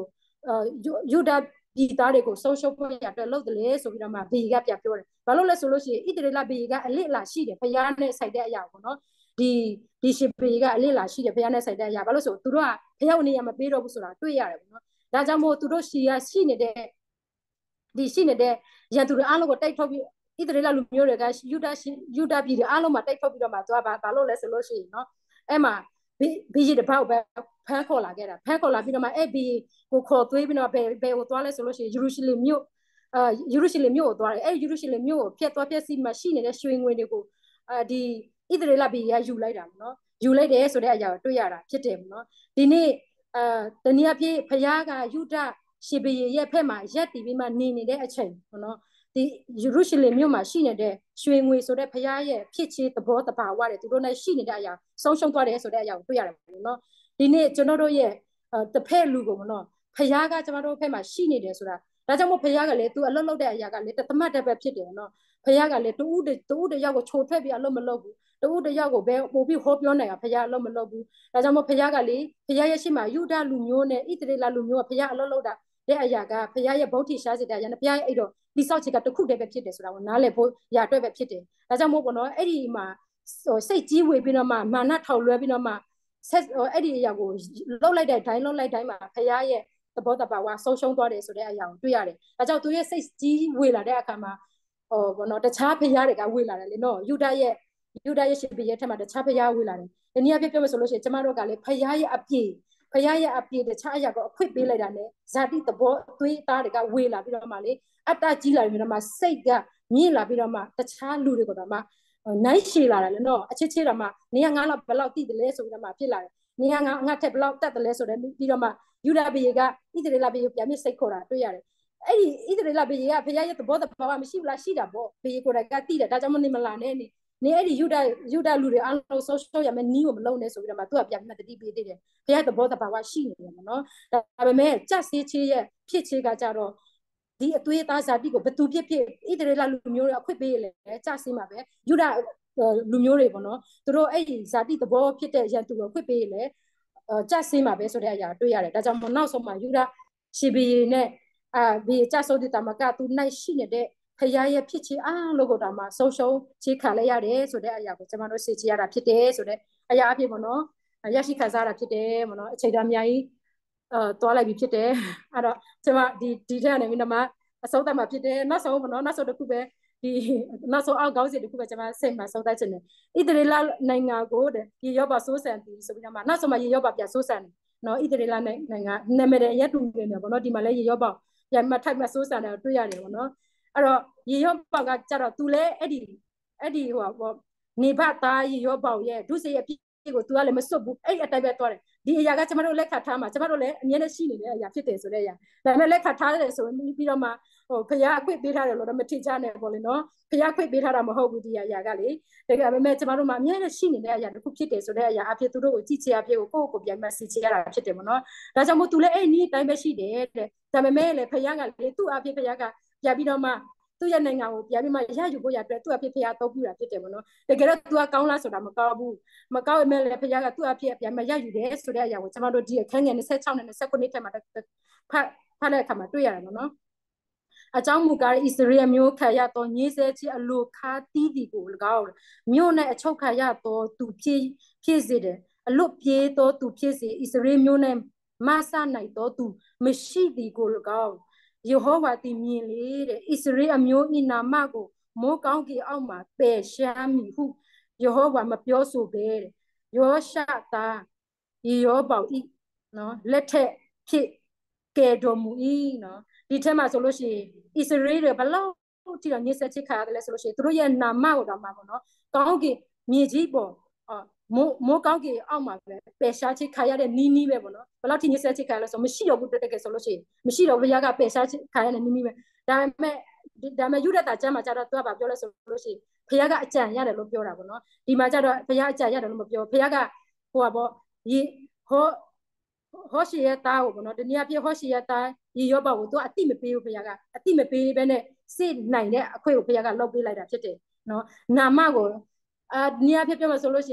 ယူဒပြည်သားတွေကိုဆုံးရှုံးဖို့ရအတွက်လုပ်တယ်လေဆိုပြီးတော့မှဘေကပြပြောတယ်ဘာလို့လဲဆိုလို့ရှိရင်ဣတရေလဘေကအလစ်လာရှိတယ်ဘုရားနဲ့ဆိုင်တဲ့အရာပေါ့နော်ဒီဒီရှင်ဘေကအလစ်လာရှိတယ်ဘုရားနဲ့ဆိုင်တဲ့အရာဘာလို့ဆိုသူတို့ကဘုရားနေရာမပေးတော့ဘူးဆိုတာတွေ့ရတယ်ပေါ့နော်ဒါကြောင့်မို့သူတို့ရှီရရှိနေတဲ့ဒီရှိနေတဲ့ရန်သူတွေအားလုံးကိုတိုက်ထုတ်ပြီးဣတရေလလူမျိုးတွေကယူဒယူဒပြည်တွေအားလုံးမှာတိုက်ထုတ်ပြီးတော့မှသူကဘာလို့လဲဆိုလို့ရှိရင်နော်အဲ့မှာဘီဂျီတပောက်ပဲဖမ်းခေါ်လာခဲ့တာဖမ်းခေါ်လာပြီးတော့မှအဲ့ဘီကိုခေါ်သွေးပြီးတော့ဘယ်ဘယ်ကိုသွားလဲဆိုလို့ရှိရင်ယေရုရှလင်မြို့အာယေရုရှလင်မြို့ကိုသွားတယ်အဲ့ယေရုရှလင်မြို့ကိုဖျက်သွားဖျက်ဆီးမှရှိနေတဲ့ရွှေငွေတွေကိုအာဒီဣသရေလဘီကယူလိုက်တာပေါ့နော်ယူလိုက်တယ်ဆိုတဲ့အရာကိုတွေ့ရတာဖြစ်တယ်ပေါ့နော်ဒီနေ့အာတနည်းအားဖြင့်ဖခင်ကယူဒရှေဘီရဲ့ဖက်မှာရက်တည်ပြီးမှနေနေတဲ့အချိန်ပေါ့နော်ဒီယေရုရှလင်မြို့မှာရှိနေတဲ့ရွှေငွေဆိုတဲ့ဖခင်ရဲ့ဖြစ်ချေသဘောတဘာဝတွေသူတို့နဲ့ရှိနေတဲ့အရာဆုံးရှုံးသွားတယ်ဆိုတဲ့အရာကိုတွေ့ရတယ်ပေါ့နော်ဒီနေ့ကျွန်တော်တို့ရဲ့တစ်ဖက်လူကိုပေါ့နော်ဖခင်ကကျွန်တော်တို့ဖက်မှာရှိနေတယ်ဆိုတာဒါကြောင့်မို့ဖခင်ကလည်းသူအလုပ်လုပ်တဲ့အရာကလည်းတသမတ်တပဲဖြစ်တယ်နော်ဖခင်ကလည်းတူးတူးတယောက်ကိုချိုထွက်ပြီးအလုပ်မလုပ်ဘူးတူးတယောက်ကိုပဲပို့ပြီးဟောပြောနေတာဖခင်အလုပ်မလုပ်ဘူးဒါကြောင့်မို့ဖခင်ကလေဖခင်ရဲ့ရှိမှယူဒလူမျိုးနဲ့ဣသရေလလူမျိုးကဖခင်အလုပ်လုပ်တာတဲ့အရာကဖခင်ရဲ့ဗုဒ္ဓရှားစစ်တဲ့အရာနဲ့ဖခင်ရဲ့အဲ့တော့ဒီဆောက်ချက်ကတစ်ခုတည်းပဲဖြစ်တယ်ဆိုတာကိုနားလည်ဖို့ရအတွက်ပဲဖြစ်တယ်ဒါကြောင့်မို့ပေါ့နော်အဲ့ဒီမှာစိတ်ကြီးဝေပြီးတော့မှမာနထောက်လွှဲပြီးတော့မှဆက်အဲ့ဒီအရာကိုလှုပ်လိုက်တဲ့ဒိုင်းလှုပ်လိုက်တိုင်းမှာဖခင်ရဲ့သဘောတဘာဝဆုံးရှုံးသွားတယ်ဆိုတဲ့အရာကိုတွေ့ရတယ်ဒါကြောင့်သူရဲ့စိတ်ကြီးဝေလာတဲ့အခါမှာဟောဘောနော်တခြားဖခင်တွေကဝေလာတယ်လေနော်ယူဒရဲ့ယူဒရဲ့ရှင်ဘီရဲ့ထက်မှာတခြားဖခင်ဝေလာတယ်ဒီနေ့အပြည့်ပြောမယ်ဆိုလို့ရှိရင်ကျမတို့ကလည်းဖခင်ရဲ့အပြည့်ဖခင်ရဲ့အပြည့်တခြားအရာကိုအခွင့်ပေးလိုက်တာနဲ့ဇာတိသဘောအသွေးအသားတွေကဝေလာပြီးတော့မှလေအတ္တကြီးလာပြီးတော့မှစိတ်ကမြင့်လာပြီးတော့မှတခြားလူတွေကိုတော့မှနိုင်ရှည်လာတယ်လေနော်အချစ်ချစ်တော့မှနေရငါးလောက်ဘယ်လောက်တည်တယ်လဲဆိုပြီးတော့မှဖြစ်လာတယ်နေရငါငါထက်ဘယ်လောက်တက်တယ်လဲဆိုတော့ပြီးတော့မှယူဒဘီကဣသရေလဘီကိုပြန်ပြီးစိတ်ခေါ်တာတွေ့ရတယ်အဲ့ဒီဣသရေလဘီကဖခင်ရဲ့သဘောတဘာဝမရှိဘူးလားရှိတာပေါ့ဘီကိုယ်တိုင်ကတည်တယ်ဒါကြောင့်မနေမလာနဲ့နေနေအဲ့ဒီယူဒယူဒလူတွေအားလုံးဆိုရှော့ရမယ်နီးကိုမလုံးနဲ့ဆိုပြီးတော့မှသူကပြန်ပြီးတတိပေးသေးတယ်ဖခင်သဘောတဘာဝရှိနေတယ်နော်ဒါပေမဲ့ကြက်စေးချေရဲ့ဖြစ်ချေကကြတော့ဒီအသွေးသားဇာတိကိုဘသူဖြစ်ဖြစ်ဣသရေလလူမျိုးတွေအခွင့်ပေးလေကြက်စေးမှာပဲယူဒလူမျိုးတွေပေါ့နော်သူတို့အဲ့ဒီဇာတိသဘောဖြစ်တဲ့ရန်သူကိုအခွင့်ပေးလေကြက်စေးမှာပဲဆိုတဲ့အရာတွေ့ရတယ်ဒါကြောင့်မနောက်ဆုံးမှာယူဒရှေဘီနဲ့အာဒီကြက်ဆိုးတဲ့တမကသူနိုင်ရှိနေတဲ့ဖခင်ရဲ့ဖြစ်ချေအားလို့ကိုတာမှာဆုံးရှုံးချေခံလိုက်ရတယ်ဆိုတဲ့အရာကိုကျွန်တော်တို့သိချရတာဖြစ်တယ်ဆိုတဲ့အရာအဖြစ်ပေါ့နော်ရရှိခံစားရတာဖြစ်တယ်ပေါ့နော်အခြေတော်အများကြီးအဲတွားလိုက်ပြီဖြစ်တယ်အဲ့တော့ကျွန်မဒီဒီထက်ကနေပြီးတော့မှအဆုံးသတ်မှာဖြစ်တယ်နောက်ဆုံးပေါ့နော်နောက်ဆုံးတစ်ခုပဲဒီနောက်ဆုံးအောက်ကောင်းစီတစ်ခုပဲကျွန်မစိတ်မှာဆုံးသတ်ချင်တယ်ဣသရေလနိုင်ငံကိုတဲ့ရေရောပါစိုးစံတီဆိုပြီးတော့မှနောက်ဆုံးမှာရေရောပါပြန်စိုးစံတယ်နော်ဣသရေလနိုင်ငံနာမည်ရဲ့ရက်တူနေတယ်ပေါ့နော်ဒီမှာလည်းရေရောပါပြန်မထိုက်မစိုးစံတယ်တွေ့ရတယ်ပေါ့နော်အဲ့တော့ရေရောပါကကြတော့သူလည်းအဲ့ဒီအဲ့ဒီဟိုပေါ့နေဘသားရေရောပါရဲ့ဒုစရအဖြစ်ကို तू ကလည်းမစွတ်ဘူးအဲ့အတိုင်းပဲတွားတယ်ဒီအရာကကျမတို့လက်ခတ်ထားမှာကျမတို့လည်းအမြဲတမ်းရှိနေတဲ့အရာဖြစ်တယ်ဆိုတဲ့အရာဒါပေမဲ့လက်ခတ်ထားတယ်ဆိုရင်ပြီးတော့မှဟိုဖခင်အခွင့်ပေးထားတယ်လို့တော့မထင်ကြနဲ့ပေါ့လေနော်ဖခင်ခွင့်ပေးထားတာမဟုတ်ဘူးဒီအရာကလေဒါပေမဲ့ကျမတို့မှာအမြဲတမ်းရှိနေတဲ့အရာတစ်ခုဖြစ်တယ်ဆိုတဲ့အရာအဖြစ်သူတို့ကိုကြည့်ချင်အဖြစ်ကိုကိုယ့်ကိုယ်ပြန်မစီချရတာဖြစ်တယ်ပေါ့နော်ဒါကြောင့်မို့ तू လည်းအဲ့ဒီအတိုင်းပဲရှိတယ်တဲ့ဒါပေမဲ့လေဖခင်ကလေသူ့အဖြစ်ဖခင်ကပြန်ပြီးတော့မှသူ့ရဲ့နိုင်ငံကိုပြန်ပြီးမှရယူဖို့ရအတွက်သူ့အဖြစ်ဖခင်အသုံးပြုတာဖြစ်တယ်ပေါ့နော်တကယ်တော့ तू ကကောင်းလားဆိုတာမကောင်းဘူးမကောင်းရင်လည်းဖခင်ကသူ့အဖြစ်ပြန်မရယူတယ်ဆိုတဲ့အရာကိုကျွန်တော်တို့ဒီအခန်းငယ်၂၆နဲ့၂၉နှစ်ထဲမှာဖတ်ဖတ်တဲ့အခါမှာတွေ့ရတယ်နော်အကြောင်းမူကားဣသရေလမျိုးခံရသောညင်းဆဲခြင်းအလိုခါတီးတီကို၎င်းမြို့နဲ့အချုပ်ခံရသောသူဖြစ်ဖြစ်စေတယ်အလွတ်ပြေးသောသူဖြစ်စေဣသရေလမျိုးနဲ့မဆနိုင်သောသူမရှိသည်ကို၎င်းယေဟောဝါသည်မြင်လေတဲ့ဣသရေလအမျိုး၏နာမကိုမိုးကောင်းကြီးအောက်မှာပယ်ရှားမည်ဟုယေဟောဝါမပြောဆိုပဲတဲ့ယောရှသားယေရောပေါဤနော်လက်ထက်ဖြစ်ကဲတော်မူ၏နော်ဒီထဲမှာဆိုလို့ရှိရင်ဣသရေလတွေဘလောက်ထိတော့ညစ်ဆက်ချစ်ခါရတယ်လဲဆိုလို့ရှိရင်သူတို့ရဲ့နာမကိုတော့မှာပေါ့နော်ကောင်းကင်မြေကြီးပေါ်အော်မိုးမိုးကောင်းကင်အောက်မှာပဲပယ်ရှားချစ်ခါရတဲ့နီးနီးပဲပေါ့နော်ဘလောက်ထိညစ်ဆက်ချစ်ခါရလဲဆိုမရှိတော့ဘူးတကယ်ဆိုလို့ရှိရင်မရှိတော့ဘုရားကပယ်ရှားချစ်ခါရတဲ့နီးနီးပဲဒါပေမဲ့ဒါပေမဲ့ယူဒတာကျမ်းမှာကျတော့သူကပြောလဲဆိုလို့ရှိရင်ဘုရားကအကြံရတယ်လို့ပြောတာပေါ့နော်ဒီမှာကျတော့ဘုရားအကြံရတယ်လို့မပြောဘုရားကဟိုပါပေါ့ဒီဟောဟောရှိရဲ့သားကိုပေါ့နော်ဒီနေ့အပြည့်ဟောရှိရဲ့သားရေရောပါကိုသူကအတိမပေးဘူးဘုရားကအတိမပေးဘဲနဲ့စစ်နိုင်တဲ့အခွင့်ကိုဘုရားကလုပ်ပေးလိုက်တာဖြစ်တယ်နော်နာမကိုအာနေ့အပြည့်ပြောမှဆိုလို့ရှိရင်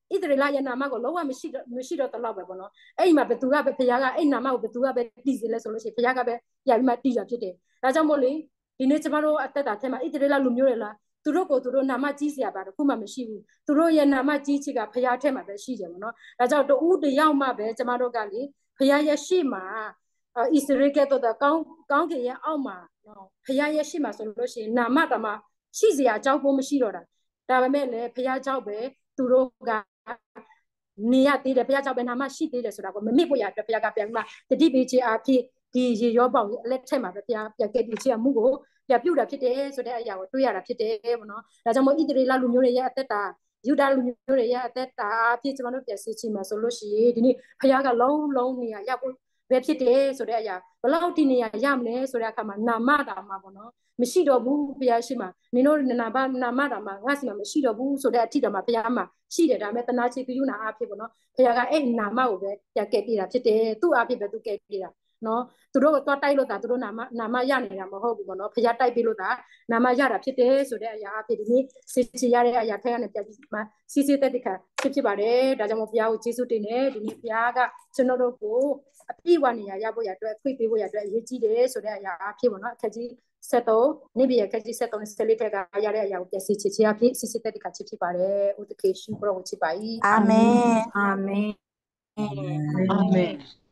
ဣသရေလရဲ့နာမကိုလုံးဝမရှိတော့မရှိတော့တလောက်ပဲပေါ့နော်အဲ့ဒီမှာဘသူကပဲဖခင်ကအဲ့နာမကိုဘသူကပဲတည်စီလဲဆိုလို့ရှိရင်ဖခင်ကပဲပြန်ပြီးမှတည်ရဖြစ်တယ်ဒါကြောင့်မို့လေဒီနေ့ကျမတို့အသက်တာထဲမှာဣသရေလလူမျိုးတွေလားသူတို့ကိုသူတို့နာမကြီးစရာပါတော့ခုမှမရှိဘူးသူတို့ရဲ့နာမကြီးချစ်ကဖခင်ထဲမှာပဲရှိတယ်ပေါ့နော်ဒါကြောင့်တူတယောက်မှပဲကျမတို့ကလေဖခင်ရဲ့ရှေ့မှာဣသရေလကတို့ကောင်းကောင်းကင်ရဲ့အောက်မှာဖခင်ရဲ့ရှေ့မှာဆိုလို့ရှိရင်နာမတော်မှာရှိစရာအကြောင်းဖို့မရှိတော့တာဒါပေမဲ့လည်းဖခင်ကြောင့်ပဲသူတို့ကနေရသေးတယ်ဘုရားကြောင့်ပဲနာမရှိသေးတယ်ဆိုတာကိုမမေ့ဖို့ရအတွက်ဘုရားကပြန်မှာတတိပိချေအဖြစ်ဒီရေရောပေါင်လက်ထက်မှာပဲဘုရားပြန်ကဲ့တင်ချေမှုကိုပြပြုတာဖြစ်တယ်ဆိုတဲ့အရာကိုတွေးရတာဖြစ်တယ်ပေါ့နော်ဒါကြောင့်မို့ဣသရေလလူမျိုးတွေရဲ့အသက်တာယူဒလူမျိုးတွေရဲ့အသက်တာအဖြစ်ကျွန်တော်တို့ပြန်စီချင်မှာဆိုလို့ရှိရင်ဒီနေ့ဘုရားကလုံးလုံးနေရရောက်ဖို့ပဲဖြစ်တယ်ဆိုတဲ့အရာဘလောက်ဒီနေရရမလဲဆိုတဲ့အခါမှာနာမတာမှာပေါ့နော်မရှိတော့ဘူးဘုရားရှိမှနင်တို့နာမနာမတာမှာငါစီမှာမရှိတော့ဘူးဆိုတဲ့အထီတော်မှာဘုရားမှာရှိတယ်ဒါပေမဲ့တနာချေကယူနာအဖြစ်ပေါ့နော်ဘုရားကအဲ့နာမကိုပဲပြကဲပြတာဖြစ်တယ်သူ့အဖြစ်ပဲသူကဲပြတာနော်သူတို့ကတော့တိုက်လို့တာသူတို့နာမနာမရနေတာမဟုတ်ဘူးပေါ့နော်ဘုရားတိုက်ပြီးလို့တာနာမရတာဖြစ်တယ်ဆိုတဲ့အရာအဖြစ်ဒီနေ့စစ်ချရတဲ့အရာထဲကနေပြပြီးမှစစ်စစ်တက်တခါဖြစ်ဖြစ်ပါတယ်ဒါကြောင့်မို့ဘုရားကိုကျေးဇူးတင်တယ်ဒီနေ့ဘုရားကကျွန်တော်တို့ကိုအပြည့်ဝနေရရဖို့ရအတွက်ခွင့်ပေးဖို့ရအတွက်အရေးကြီးတယ်ဆိုတဲ့အရာအဖြစ်ပေါ့နော်အခက်ကြီးဆက်တော့နေပြည်အခက်ကြီးဆက်တော့ဆက်လေးထက်ကရတဲ့အရာကိုပြစစ်ချချရဖြစ်စစ်စစ်တက်တခါဖြစ်ဖြစ်ပါတယ်ဥတကေရှင်ပရောချစ်ပါ၏အာမင်အာမင်အာမင်